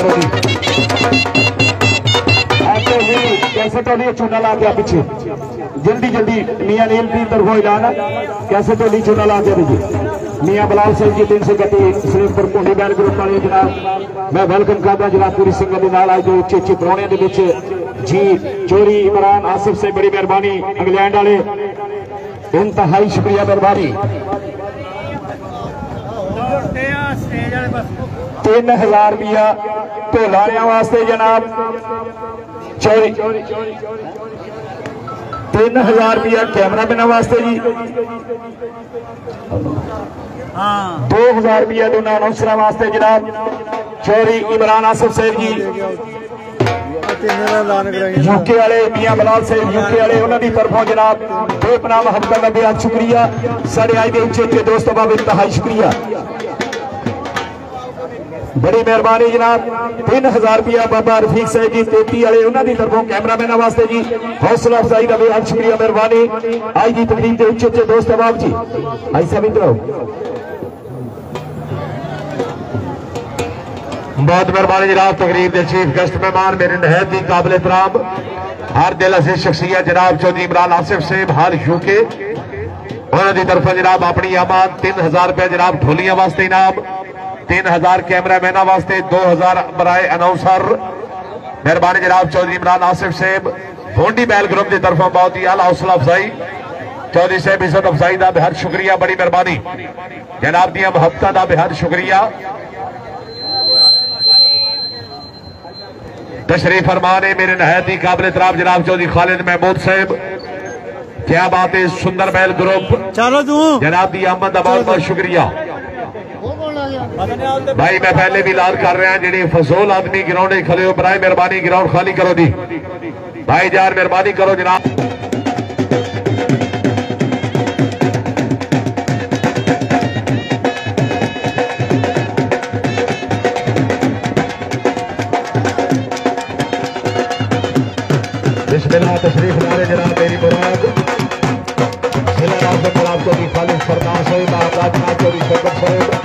[SPEAKER 2] चूना ला गया पीछे।
[SPEAKER 1] जल्दी जल्दी मियां नील की तरफों ऐलान कैसे तो नीचे ना ला के दीजिए मियां बलाल सिंह जी तीन सौ गति सलेमपुर भोली बैल ग्रुप वाले जनाब मैं वेलकम करता जनाब पूरी सिंह के नाल आज जो उच्चे उच्चे परौने के विच जी चोरी इमरान आसिफ से बड़ी मेहरबानी इंग्लैंड वाले इंतहाई शुक्रिया मेहरबानी तीन हजार रुपया ढोलाणिया वास्ते जनाब चोरी तीन हजार रुपया कैमरा मैन वास्ते जी दो हजार रुपया दोनों अनाउंसर वास्ते जनाब चौरी इमरान आसिफ साहब जी यूके वाले मियां बलाल साहब यूके वाले उन्होंने तरफों जनाब बेपनाह मोहब्बत का बेहद शुक्रिया साढ़े आज के उच्चे उच्चे दोस्तों का इंतहाई शुक्रिया बड़ी मेहरबानी जनाब तीन हजार रुपया बाबा रफीक साहब जी तेती वाले उन्होंने तरफों कैमरा मैन वास्ते जी हौसला अफजाई का बेहद शुक्रिया मेहरबानी आज की तकरीब के उच्चे उच्चे दोस्त बाब जी ऐसा भी तो
[SPEAKER 2] बहुत मेहरबानी जनाब तकरीब के चीफ गेस्ट मेहमान मेरे नहायत ही काबिल एहतराम हर दिल अजीज शख्सियत जनाब चौधरी इमरान आसिफ साहब हाल यूके उन्होंने तरफ जनाब अपनी आमान तीन हजार रुपया जनाब ढोलिया वास्ते इनाम तीन हजार कैमरा मैन वास्ते दो हजार बराए अनाउंसर मेहरबानी जनाब चौधरी इमरान आसिफ साहब भोंडी बैल ग्रुप की तरफों बहुत ही आला हौसला अफजाई चौधरी साहब इज्जत अफजाई का बेहद शुक्रिया बड़ी मेहरबानी जनाब दिया मोहब्बत का बेहद शुक्रिया तशरीफ फरमान है मेरे नहायत ही काबिल एहतराम जनाब चौधरी खालिद महमूद साहब क्या बात है सुंदर बैल ग्रुप
[SPEAKER 3] चलो तू
[SPEAKER 2] जनाब दी अहमद का बहुत बहुत शुक्रिया भाई मैं पहले भी लाल कर रहा जी फजोल आदमी ग्राउंड खले हो बराए मेहरबानी ग्राउंड खाली करो जी भाई जान मेहरबानी करो जनाब बिस्मिल्लाह तशरीफ लारे जनाब मेरी मुराद जिला राज खिलाफ चौधरी खालिद फरमान साहब आजाद चौधरी शौकत साहब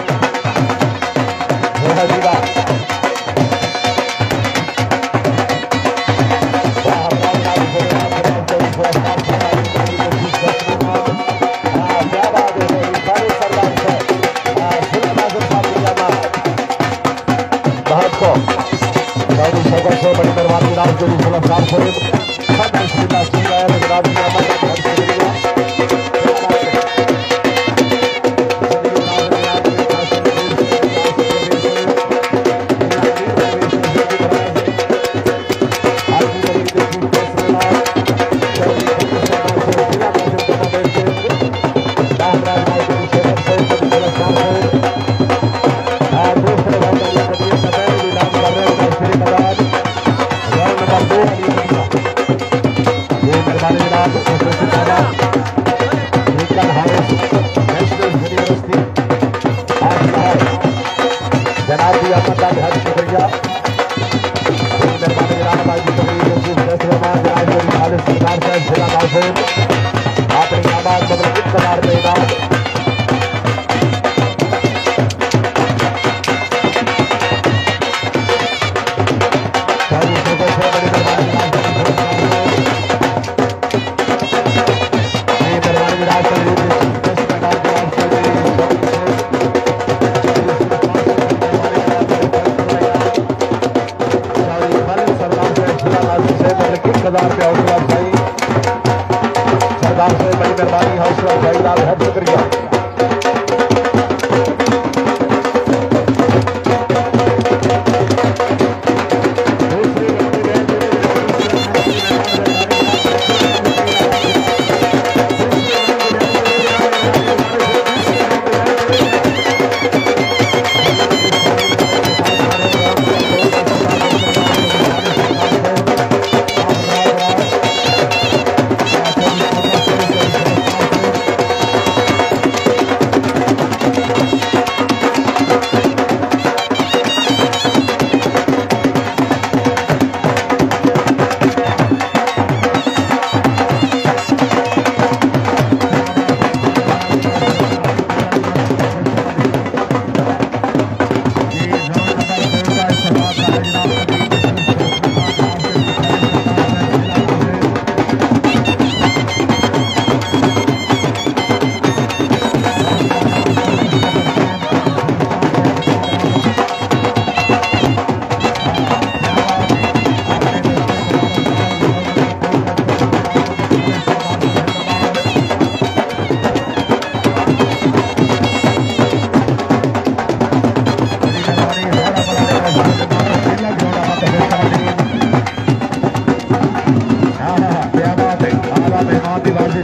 [SPEAKER 2] बड़ी मेहरबानी जनाब चौधरी फुलफराम साहब अपनी आबाद मतलब इकतदार में इनाम सरदार पे हौसला अफजाई सरदार से बड़ी मेहरबानी हौसला अफजाई का बहुत शुक्रिया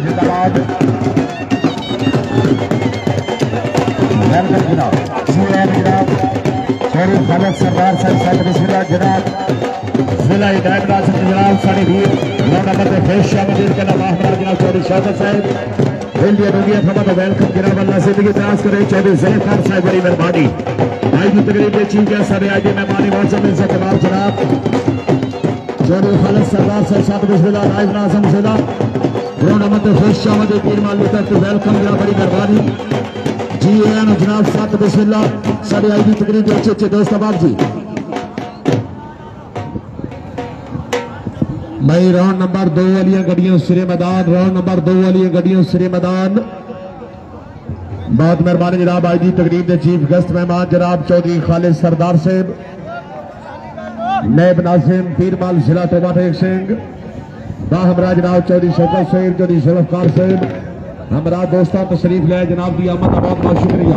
[SPEAKER 2] जिंदाबाद। वेलकम जनाब जी जनाब शेरी खालिद सरदार साहब साहब बिस्मिल्लाह जनाब जिला हिदायत नासिर जनाब साढ़े वीर ग्राउंड नंबर पे फेस शामिल के नाम हमारा जनाब चौधरी शौकत साहब इंडिया दुनिया फमा वेलकम जनाब अल्लाह जिंदगी दराज करे चौधरी जैद खान साहब बड़ी मेहरबानी आज की तकरीब में चीफ गेस्ट सारे आज मेहमानी मौसम से तमाम जनाब चौधरी खालिद सरदार साहब साहब बिस्मिल्लाह नाइब नाज़म जिला ग्राउंड नंबर पे फेस शामिल तीन माल तक वेलकम जनाब बड़ी मेहरबानी जी एन जनाब साहब बिस्मिल्लाह साढ़े आज की तकरीब अच्छे अच्छे दोस्त अहबाब जी मई राउंड नंबर दो वाली गड्डियां सिरे मैदान राउंड नंबर दो वाली गड्डियां सिरे मैदान बहुत मेहरबानी जनाब आज की तकरीब के चीफ गेस्ट मेहमान जनाब चौधरी खालिद सरदार साहब नैब नाजिम पीरमाल जिला तोबा टेक सिंह बाहमरा जनाब चौधरी शौकत साहब चौधरी जुल्फकार साहब हमारा दोस्तों तशरीफ ले जनाब की आमद का बहुत बहुत शुक्रिया।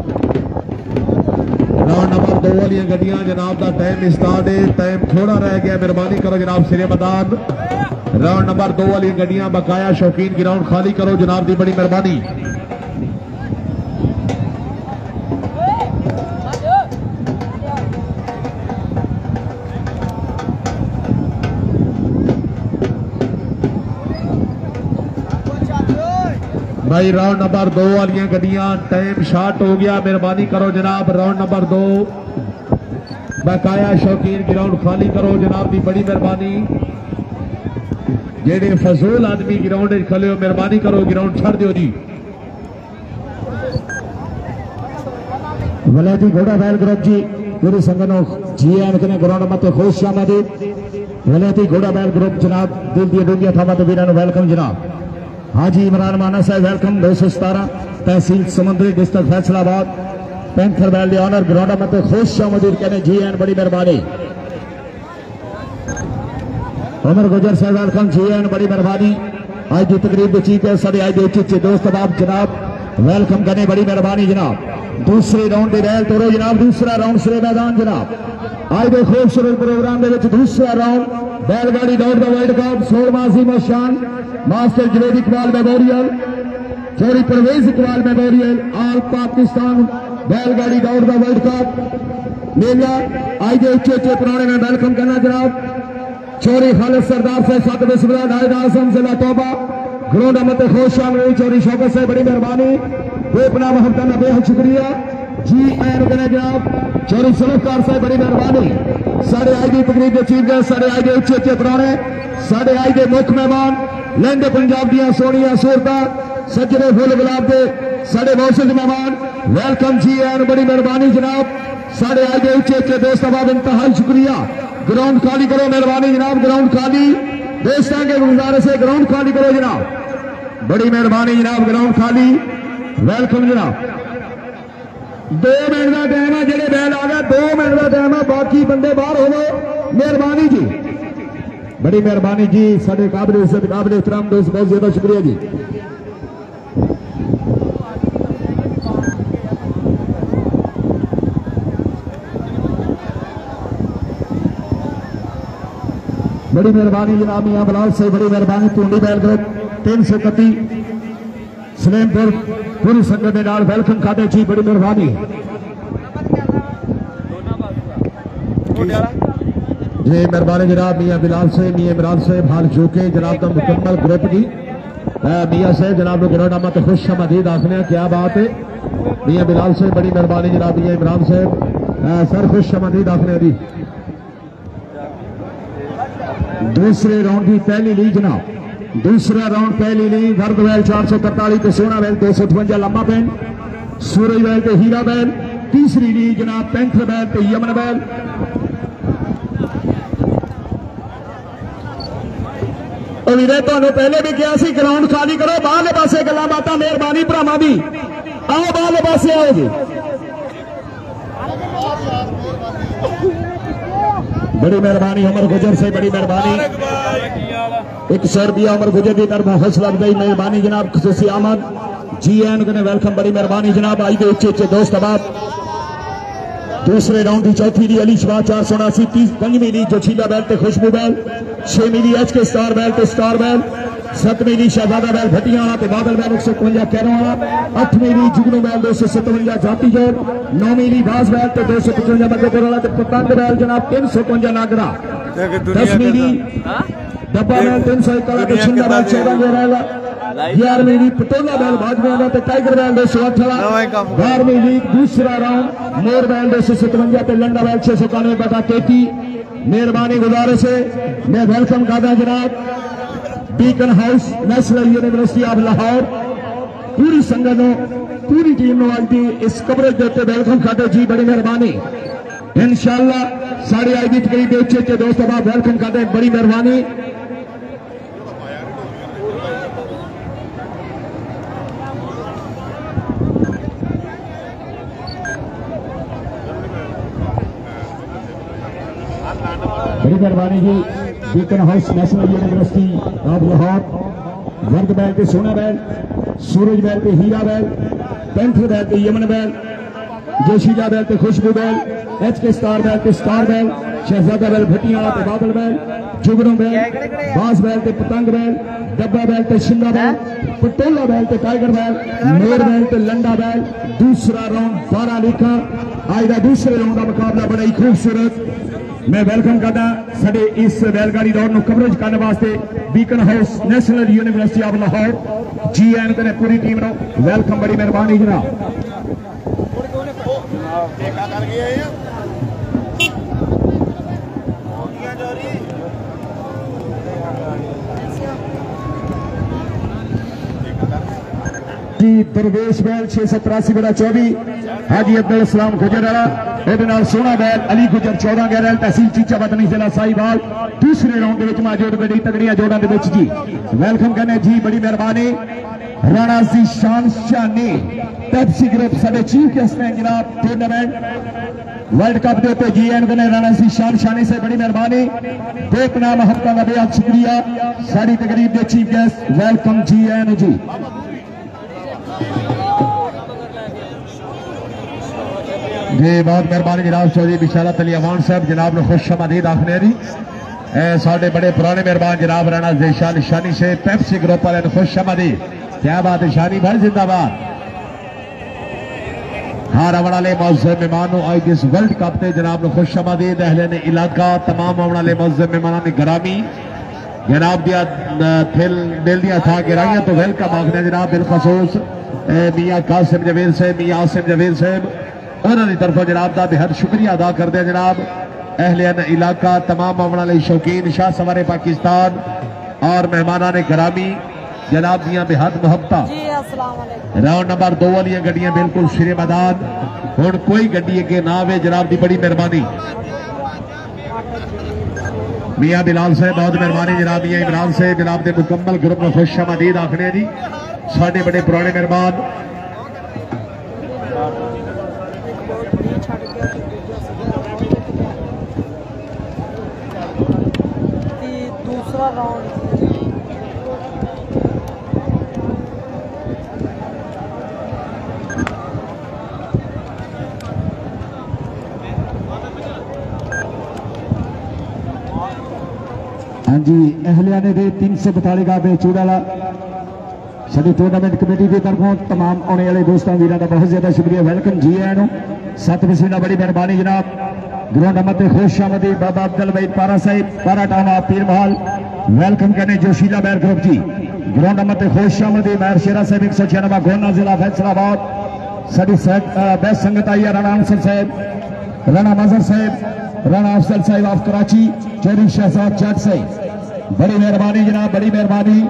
[SPEAKER 2] राउंड नंबर दो वाली गड्डियां जनाब का टाइम स्टार्ट है टाइम थोड़ा रह गया मेहरबानी करो जनाब सिरे मैदान राउंड नंबर दो वाली गड्डियां बकाया शौकीन ग्राउंड खाली करो जनाब की बड़ी मेहरबानी। भाई राउंड नंबर दो वाली गड्डियां टाइम शार्ट हो गया मेहरबानी करो जनाब राउंड नंबर दो बकाया शौकीन ग्राउंड खाली करो जनाब की बड़ी मेहरबानी जेडे फजूल आदमी ग्राउंड खले हो मेहरबानी करो ग्राउंड छड़ दो जी।
[SPEAKER 1] वलैती घोड़ा बैल ग्रुप जी पूरी संगठनों जी एन के ग्राउंड नंबर खुश आमदी वलैती घोड़ा बैल ग्रुप जनाब दिल दी डूंगिया थामा तो वीर वेलकम जनाब हाजी इमरान माना साहब वेलकम दो सौ सतारह तहसील समुद्री डिस्ट्रिक्ट फैसलाबाद पैंथर बैल ऑनर ग्राउंड में खुश आमदीद कहने जी एन बड़ी मेहरबानी उमर गुजर साहब वेलकम जी एन बड़ी मेहरबानी आज की तकरीब की चीज है सारे आज अच्छे दोस्त अहबाब जनाब वेलकम करने बड़ी मेहरबानी जनाब। दूसरे राउंड की रैल तोड़ो जनाब दूसरा राउंड सिरे मैदान जनाब आज के खूबसूरत प्रोग्राम के दूसरा राउंड बैलगाड़ी दौड़ का वर्ल्ड कप सोलहवां मशान master Javed Iqbal memorial Chaudhry Pervez Iqbal memorial all Pakistan बैलगाड़ी दौड़ का वर्ल्ड कप मेला आज के उच्चे उच्चे पुराने में वेलकम करना जनाब चौधरी खालिद सरदार साहब सात बिस्मिल्लाह नाइब नाज़िम जिला तौबा ग्राउंड में खुश शामिल चौधरी शौकत साहब बड़ी मेहरबानी बेपना मोहब्बत का बेहद शुक्रिया जी एन जनाब चौधरी जुल्फकार साहब बड़ी मेहरबानी साढ़े आज की तकरीब के चीफ गेस्ट साढ़े आज के उच्चे उच्चे पुराने साढ़े आज के मुख्य मेहमान लहंदे पंजाब दियां सोहनियां सूरतां सजरे फुल गुलाब के साढ़े मौसम मेहमान वेलकम जी एन बड़ी मेहरबानी जनाब साढ़े आज के उच्चे उच्चे दोस्त अहबाब इंतहाई शुक्रिया ग्राउंड खाली करो मेहरबानी जनाब ग्राउंड खाली दोस्तों के गुजारिश से ग्राउंड खाली करो जनाब बड़ी मेहरबानी जनाब ग्राउंड खाली वेलकम जनाब। दो मिनट का टाइम है जेडे बैल आ गया दो मिनट का टाइम है बाकी बंदे बाहर हो मेहरबानी जी बड़ी मेहरबानी जी साढ़े काबिल इज्जत काबिल एहतराम दोस्त बहुत ज्यादा शुक्रिया जी। बड़ी मेहरबानी जनाब मियां बलाल से बड़ी मेहरबानी टूंडी बैल ग्रुप तीन सौ इकती सलेमपुर पूरी संगत के नाल वेलकम खाते जी बड़ी मेहरबानी जी मेहरबानी जनाब मियां बिलाल से मियां इमरान से हाल चुके जनाब का मुकम्मल ग्रुप जी मियां से जनाब ग्राउंड में खुश आमदीद आखने क्या बात है मियां बिलाल से बड़ी मेहरबानी जनाब मियां इमरान से सर खुश आमदीद आखने दी दूसरे राउंड की पहली लीग जनाब दूसरा राउंड पहली लीग गर्द बैल चार सौ तरतालीस तो सोना बैल दो सौ अठवंजा लम्बा बैल सूरज बैल तो हीरा बैल तीसरी लीग जनाब पैंथर बैल तो यमन बैल वीरे तो पहले भी कहा सी ग्राउंड खाली करो बाहरले पासे गल्लां बातां मेहरबानी भरावां दी आओ बाहरले पासे आओ जी बड़ी मेहरबानी उमर गुजर से बड़ी मेहरबानी एक सौ रुपया उमर गुजर की तरफ हौसला अफजाई मेहरबानी जनाब खसूसी आमद जी एन ने वेलकम बड़ी मेहरबानी जनाब आई उच्चे उच्चे दोस्त अहबाब दूसरे राउंड की चौथी ली अली शबाज चार सौ उनासी पंजवीं ली जोशीला बैल ते खुशबू बैल छेवीं ली एच के स्टार बैल ते स्टार बैल सतवीं दी शहजादा बैल भट्टियां वाला ते बादल बैल एक सौ इकवंजा कैरों वाला, अठवीं दी जुगनू बैल दो सौ सतवंजा जाती जोर, नौवीं दी बास बैल ते दो सौ पचवंजा मध्यपुर वाला ते पतंग बैल जनाब तीन सौ इकवंजा नागरा, दसवीं दी डब्बा बैल तीन सौ एक वाला ते छिंदा बैल चौदह जो रहेगा, ग्यारहवीं लीग पटोला बैल भाजपा का ते टाइगर बैल दो सौ अठारह, बारहवीं लीग दूसरा राउंड मोर बैल दो सौ सतवंजा ते लंडा बैल छह सौ इक्यानवे बटा तेती। मेहरबानी गुजारिश है, मैं वेलकम करता जनाब Beaconhouse National University of Lahore पूरी संगत पूरी टीम आज की इस कवरेज देते वेलकम करते जी, बड़ी मेहरबानी। इंशाअल्लाह साड़ी आज की तकरीब उच्चे दोस्तों आप वेलकम करते, बड़ी मेहरबानी। बड़ी मेहरबानी जी। Beaconhouse National University of Lahore वर्ग बैल पे सोना बैल, सूरज बैल पे हीरा बैल, पैंथर बैल पे यमन बैल, जोशीला बैल पे खुशबू बैल, एच के स्टार बैल पे स्टार बैल, शहजादा बैल भट्टियां पे बादल बैल, जुगनू बैल, बास बैल पे पतंग बैल, डब्बा बैल पे शिंदा बैल, पटोला बैल पे टाइगर बैल, मोर बैल पे लंडा बैल। दूसरा राउंड बारह लिखा आज का दूसरे राउंड का मुकाबला बड़ा ही खूबसूरत। मैं वेलकम करता साडे इस बैलगाड़ी दौड़ को कवरेज करने वास्ते Beaconhouse National University of Lahore जी एन कने पूरी टीम नो वेलकम, बड़ी मेहरबानी जनाब। जी दरवेश बैल छह सौ तिरासी बड़ा चौबी, हाजी अब्दुल सलाम गुजर वाला सोना बैल अली गुजर चौदह गैरल तहसील चीचा बदनी जिला साहिवाल दूसरे राउंड के मौजूद बड़ी तगड़िया जोड़ा जी वेलकम करने जी, बड़ी मेहरबानी। राणा सी शान शानी पेप्सी ग्रुप साडे चीफ गेस्ट हैं जनाब टूर्नामेंट वर्ल्ड कप के ऊपर जी एन कने राणा सी शान शानी से बड़ी मेहरबानी। बेपनाह मोहब्बत का बेहद शुक्रिया सारी तकरीब के चीफ गेस्ट वेलकम जी एन जी। जी बहुत मेहरबानी जनाब चौधरी बिशारत अली अवान साहब जनाब ने खुश आमदीद आखने जी। साढ़े बड़े पुराने मेहरबान जनाब राणा जेशान शानी से पेप्सी ग्रुप वाले ने खुश आमदीद। क्या बात है शानी भाई जिंदाबाद। हाँ रवण वाले मौजूद मेहमान आज इस वर्ल्ड कप से जनाब ने खुश आमदीद। अहले ने इलाका तमाम आने वाले मौजूद मेहमान ने ग्रामी जनाब दिया थिल दिल दिया था गिराइया तो वेलकम आखने जनाब बिलखसूस मियाँ कासिम जवेद साहब मियाँ आसिम जवेद साहब उन्होंने तरफों जनाब का बेहद शुक्रिया अदा करते हैं जनाब। अहलियान इलाका तमाम आने वाले शौकीन शाह सवारे पाकिस्तान और मेहमाना ने ग्रामी जनाब दियाँ बेहद मुहब्बत। राउंड नंबर दो वाली गड्डियां बिल्कुल सिरे मैदान हुण कोई गड्डी अगे ना आवे जनाब की बड़ी मेहरबानी। मियाँ बिलाल साहब बहुत मेहरबानी जनाब मियाँ इमरान साहब जनाब के मुकम्मल ग्रुप में खुश आमदीद आखने जी। साढ़े बड़े पुराने मेहरबान
[SPEAKER 4] दूसरा राउंड
[SPEAKER 1] हाँ जी अहलियाने दे तीन सौ बताली का चूड़ाला साड़ी टूर्नामेंट कमेटी की तरफों तमाम आने वाले दोस्तों वीर का बहुत ज्यादा शुक्रिया वेलकम जी आया सत पसीना बड़ी मेहरबानी जनाब। ग्राउंड नंबर खुश आमदी बाबा अब्दुल वहीद पारा साहिब पारा टामा पीर महल वेलकम करने जोशीला बैर ग्रुप जी। ग्राउंड नंबर खुश आमदी मैर शेरा साहब एक सौ छियानवे गोना जिला फैसलाबाद साड़ी बेस्ट संगत आई है राणा अंसर साहब राणा मजहर साहब राणा अफसल साहब ऑफ कराची चौधरी शहजाद जट साहब बड़ी मेहरबानी जनाब बड़ी मेहरबानी।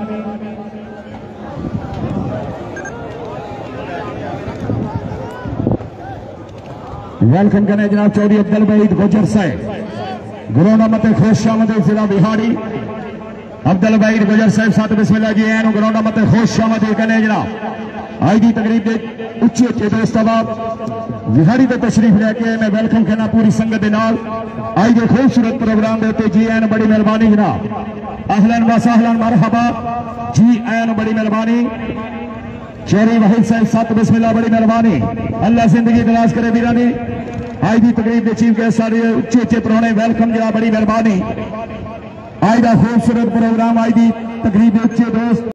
[SPEAKER 1] वेलकम करने जनाब चौधरी अब्दुल वहीद गुजर साहब ग्राउंड नंबर खुश आमदी जिला बिहाड़ी अब्दुल वहीद गुजर साहब साथ बिस्मिल्लाह जी एन ग्राउंड नंबर खुश आमदी करने जनाब आज की तकरीब के उच्चे उच्चे दोस्त विहाड़ी को तशरीफ लैके मैं वेलकम करना पूरी संगत के नाल आज के खूबसूरत प्रोग्राम देते जी एन बड़ी मेहरबानी जनाब अहलन व सहलन मरहबा जी एन बड़ी मेहरबानी। चौधरी वहीद साहब साथ बिस्मिल्लाह बड़ी मेहरबानी अल्लाह जिंदगी तलाश करे वीरानी। आज की तकरीब के चीफ गेस्ट सारे उच्चे उच्चे पुराने वेलकम जनाब बड़ी मेहरबानी। आज का खूबसूरत प्रोग्राम आज की तकरीब ਦੇ ਵਿੱਚ ਦੋਸਤ